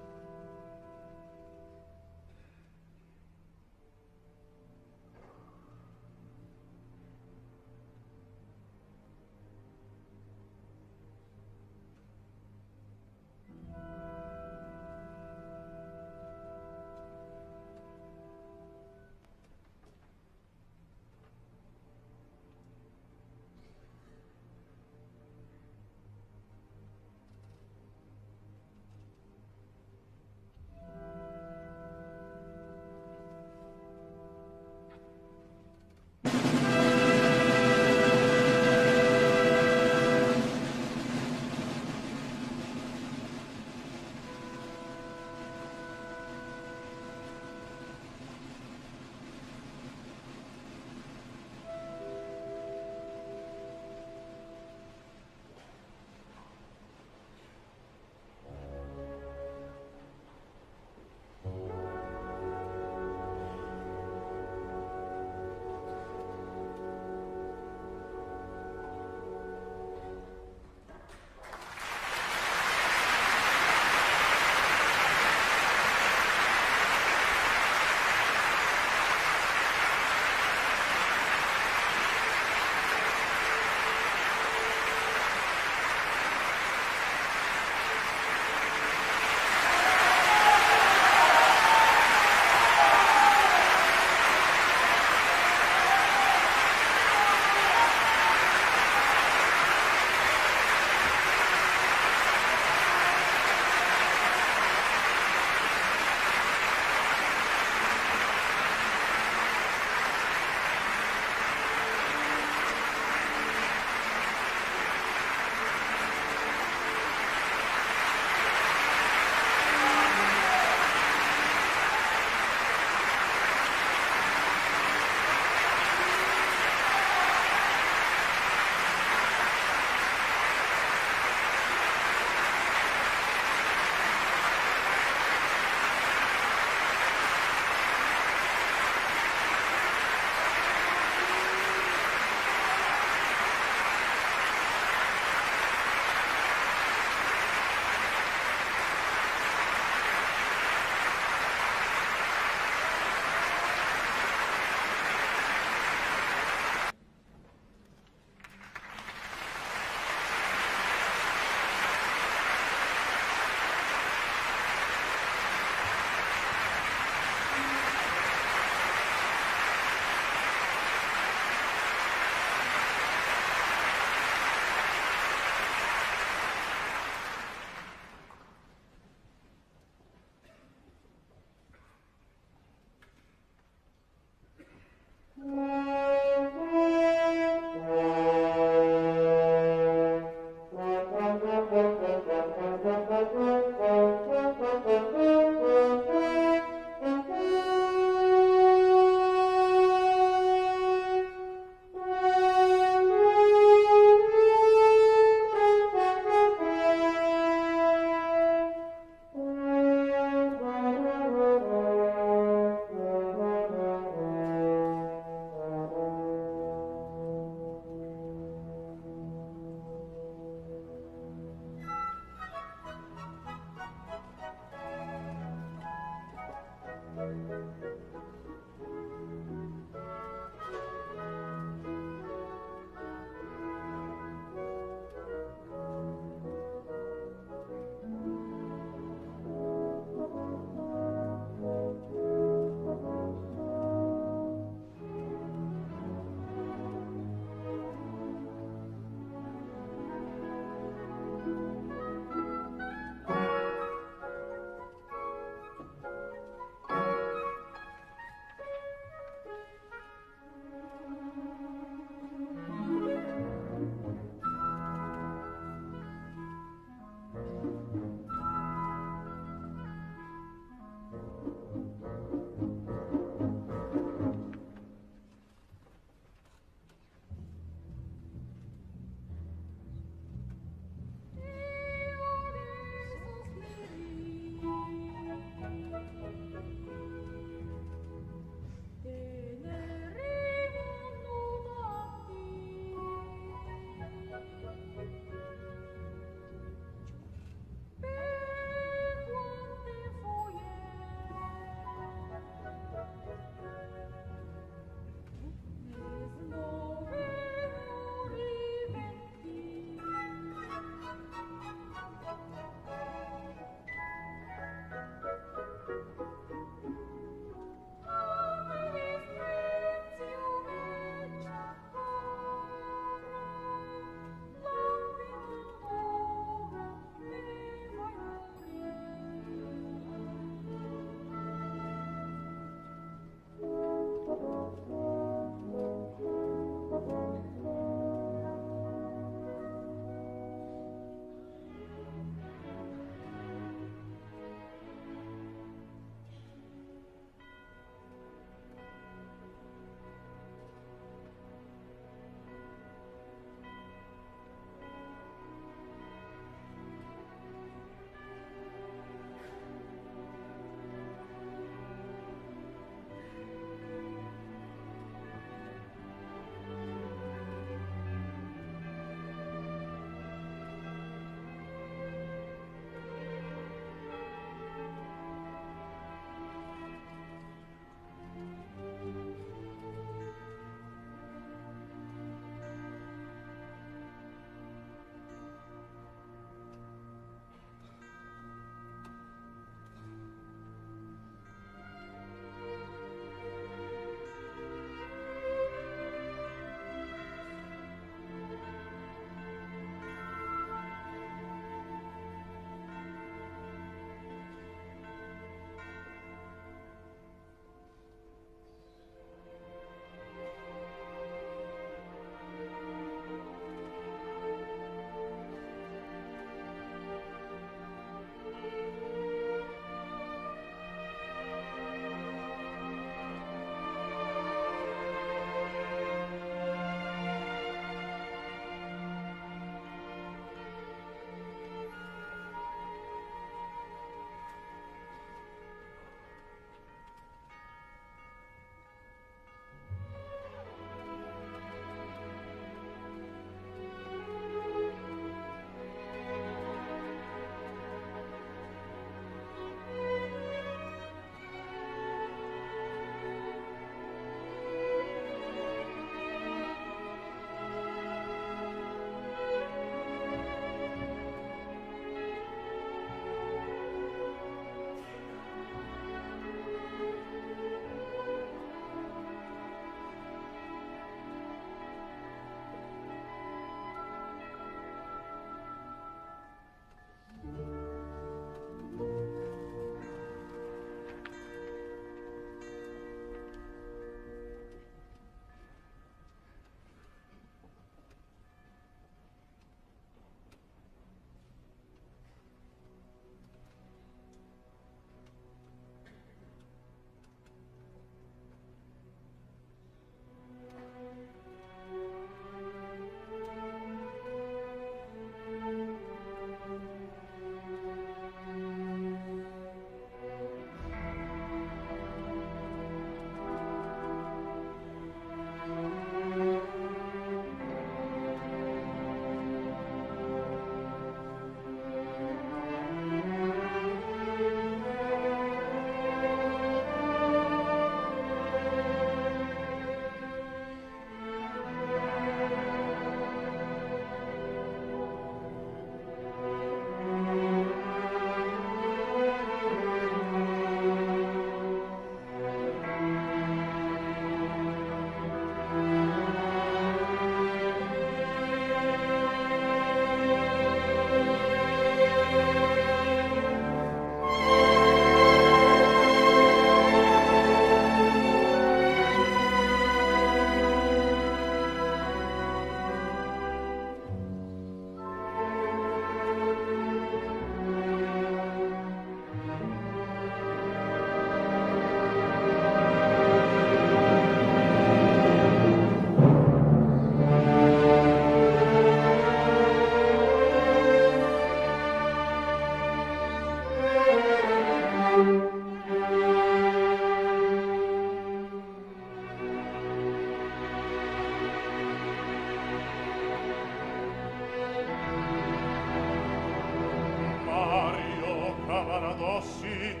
Cavaradossi.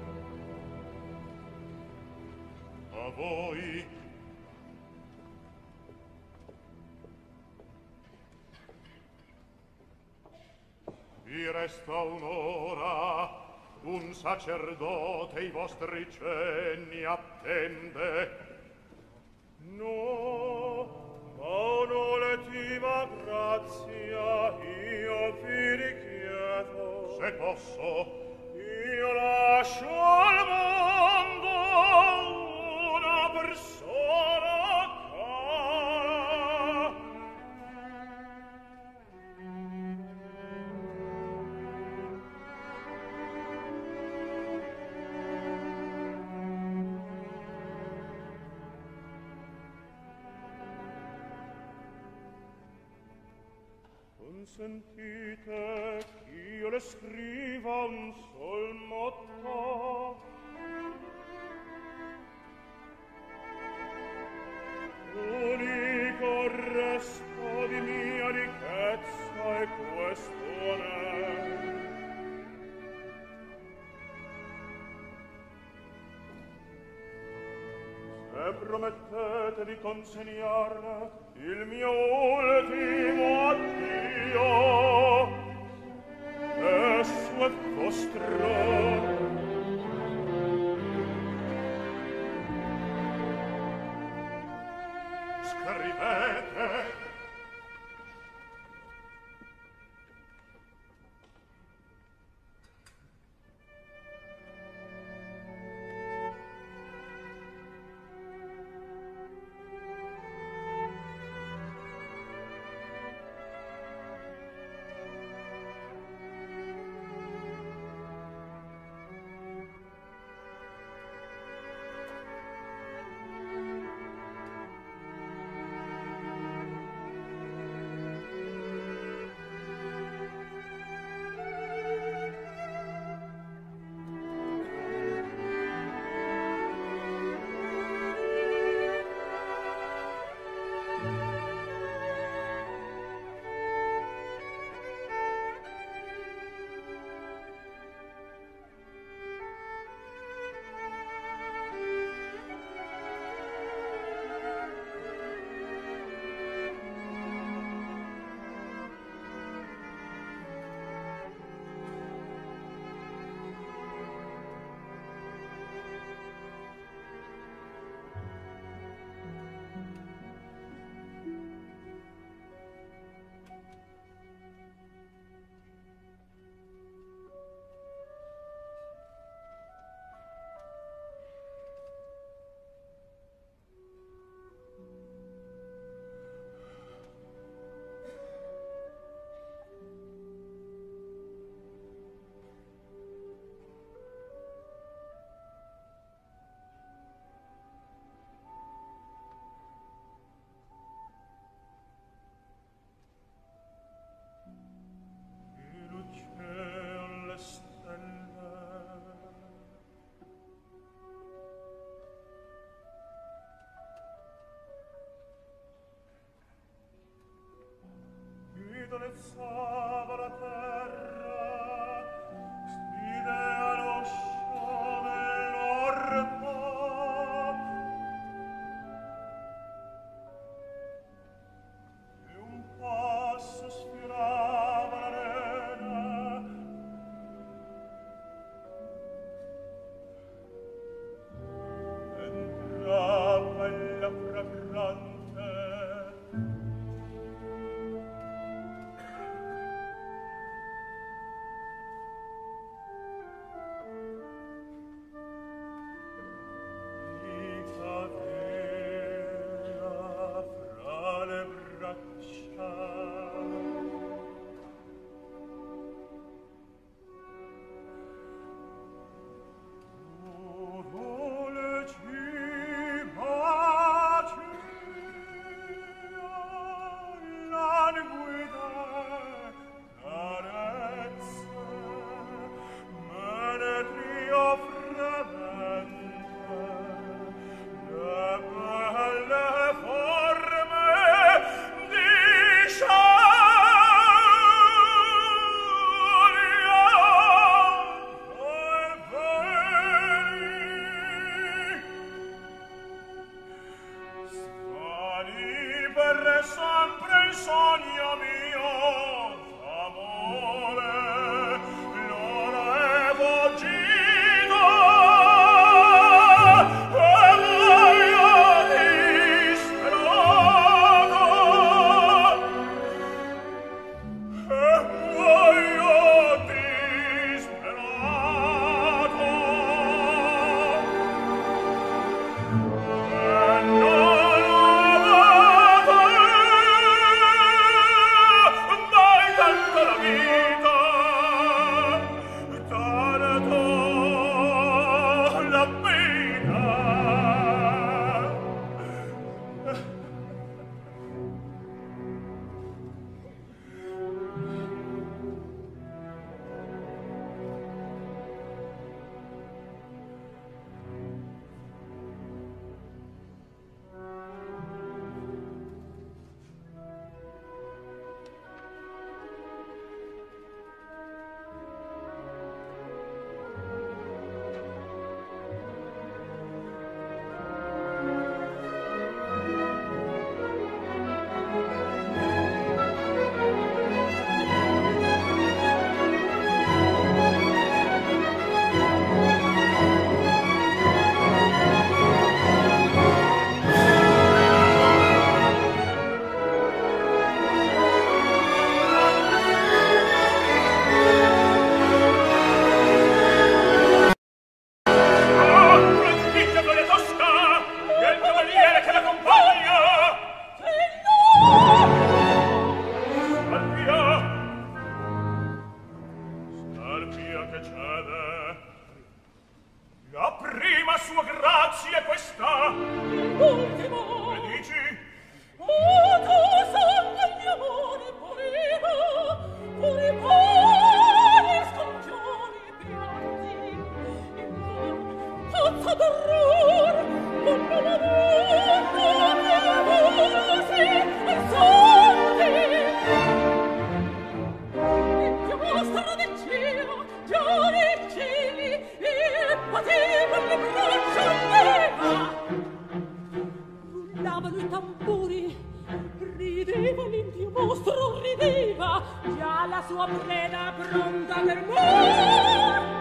A voi. Vi resta un'ora, un sacerdote i vostri cenni attende. No, onoletima grazia, io vi richiedo. Se posso. Io lascio al mondo una persona cara. Consentite ch'io le scriva un sol motto. Unico resto di mia ricchezza è questo anel. Se promettete di consegnarle il mio ultimo addio, esso è vostro. Scrivete. Dolezzava la terra, stridea lo sciame l'orto. E un passo sfiorava l'arena. Entrava la fragrante sia che cede. La prima sua grazia è questa. L'ultima. Che dici? Oh, tu sogno gli amori pure pari scongioni piatti. Pazza d'orror, un nervosi e sonti. Il più mostro del cielo, già nei cieli, il patibolo le braccia leva. Rullavano i tamburi, rideva l'Indio mostro, rideva, già la sua preda pronta per morire.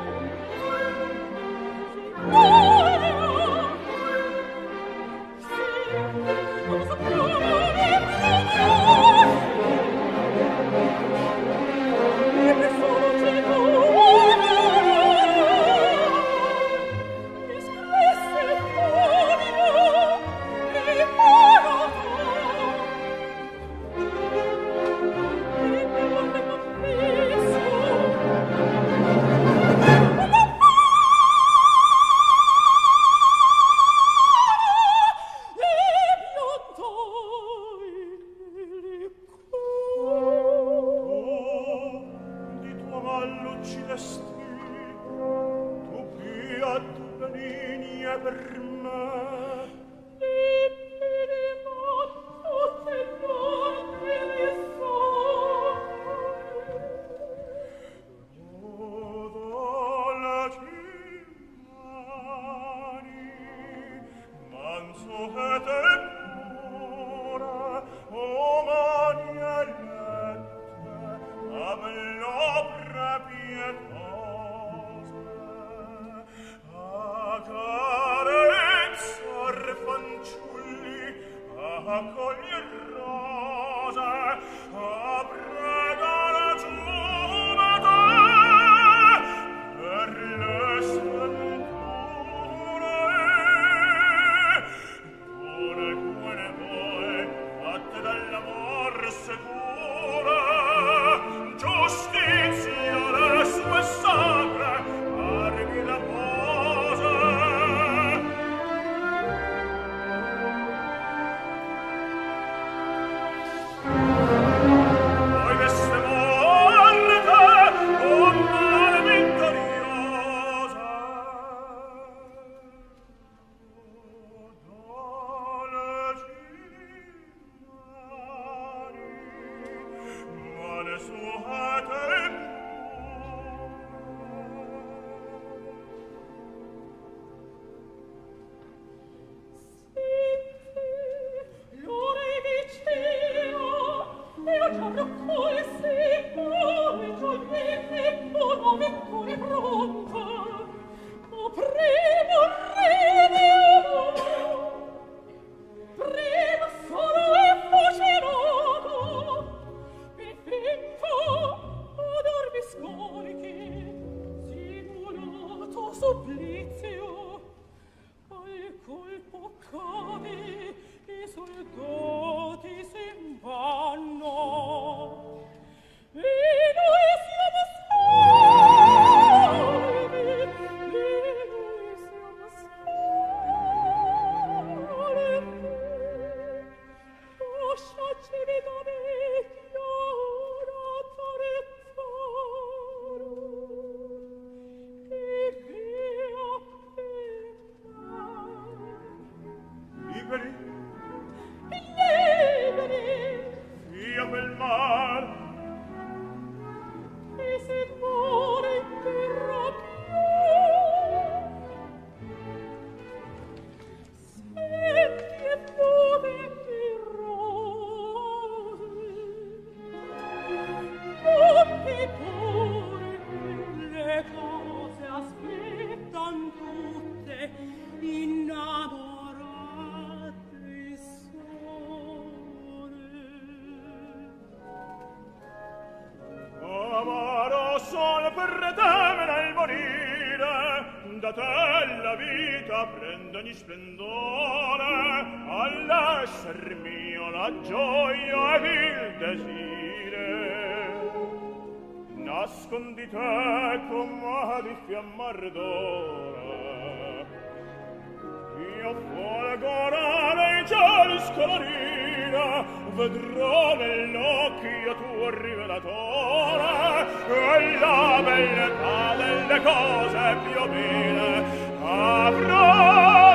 nascondi te come di fiammar d'ora. Io folgora nei cieli scolorina, vedrò nell'occhio tuo rivelatore e la bellezza delle cose più belle avrò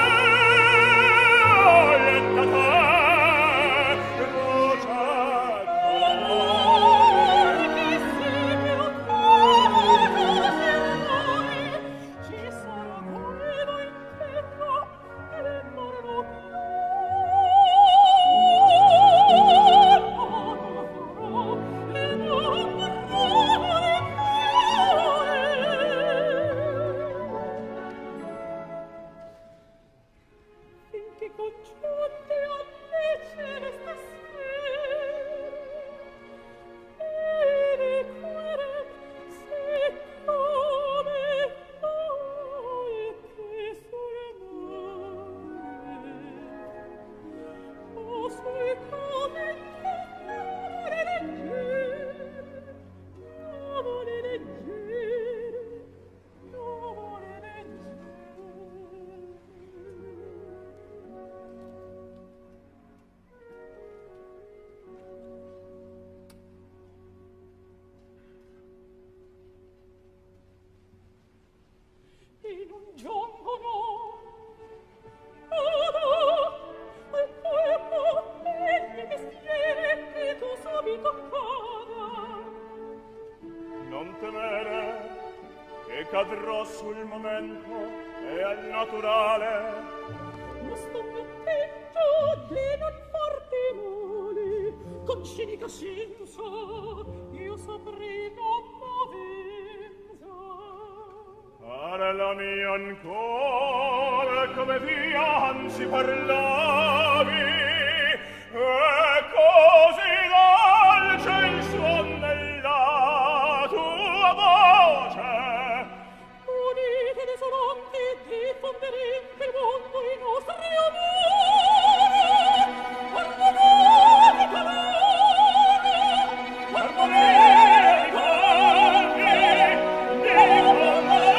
letta te. Non temere, che cadrò sul momento e al naturale. Ma sto attento di non farti male, con cinica scienza io saprei non movenza. Parla mia ancora come via anzi parlavi, e così dolce il suon della tua voce. Unite desolanti diffonderete il mondo i nostri amori, armonia di calore, armonia di colpi, di colore.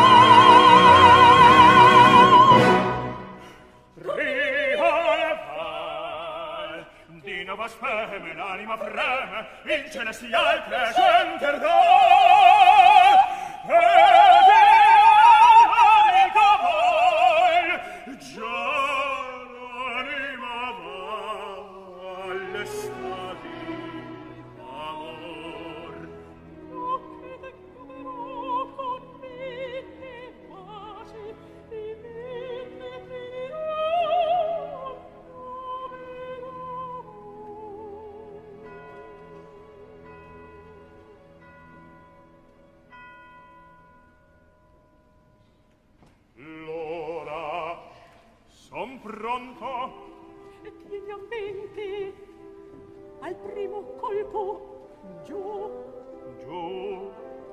Di nuova speme l'anima freme, il celestial presente ardor, ed il già l'anima va alle stati amor. o che te chiamerò con me che pace di me ne finirò. L'ora son pronto. E tieni a mente al primo colpo giù, Giù,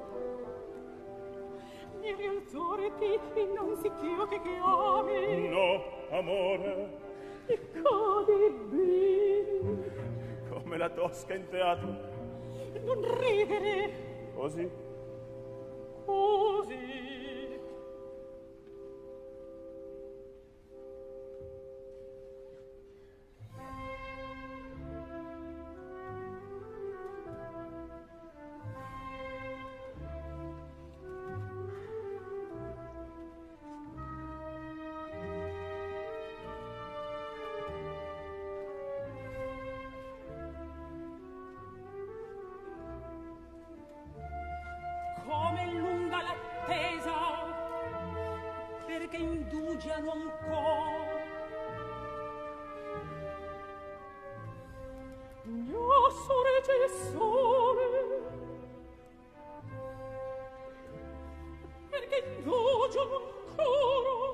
di rialzarti e non si chiede che ami no, amore, e cadi bene. come la Tosca in teatro. Non ridere Così, così. Come lunga l'attesa, perché indugiano ancora. Mio sorge il sole, perché indugiano ancora.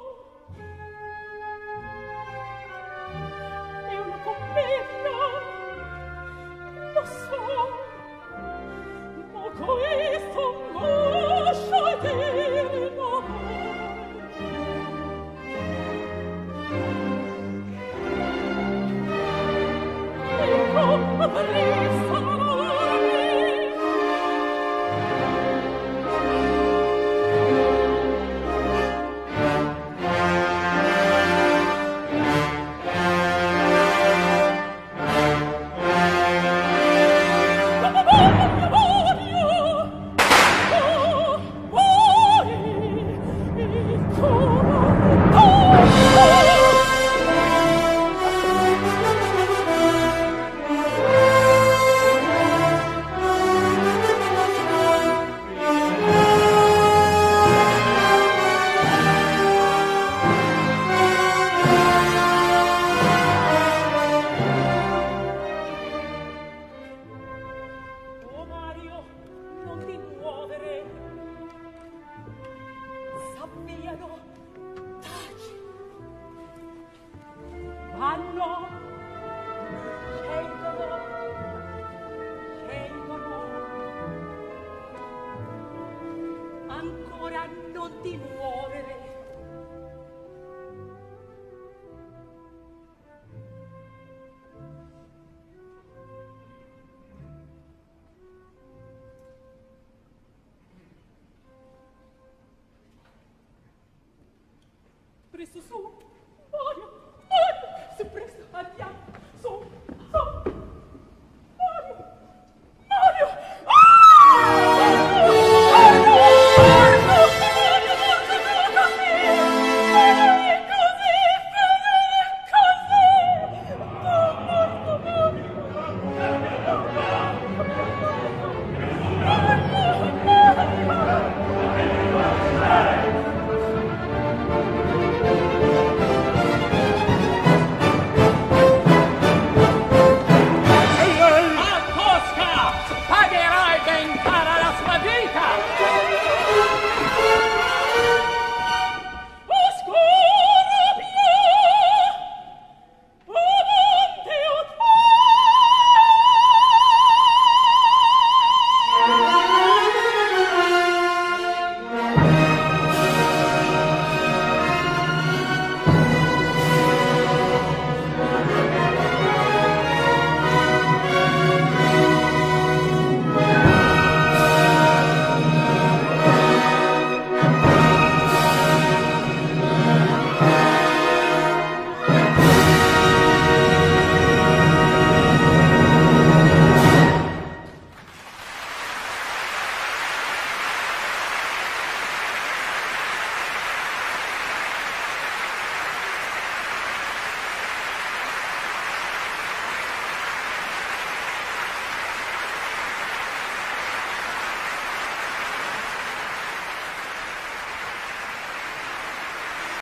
È una commedia, lo so, ma questo lascia dire no. Ecco, presto, non ti muovere. Presto su, muoio, su presto, andiamo.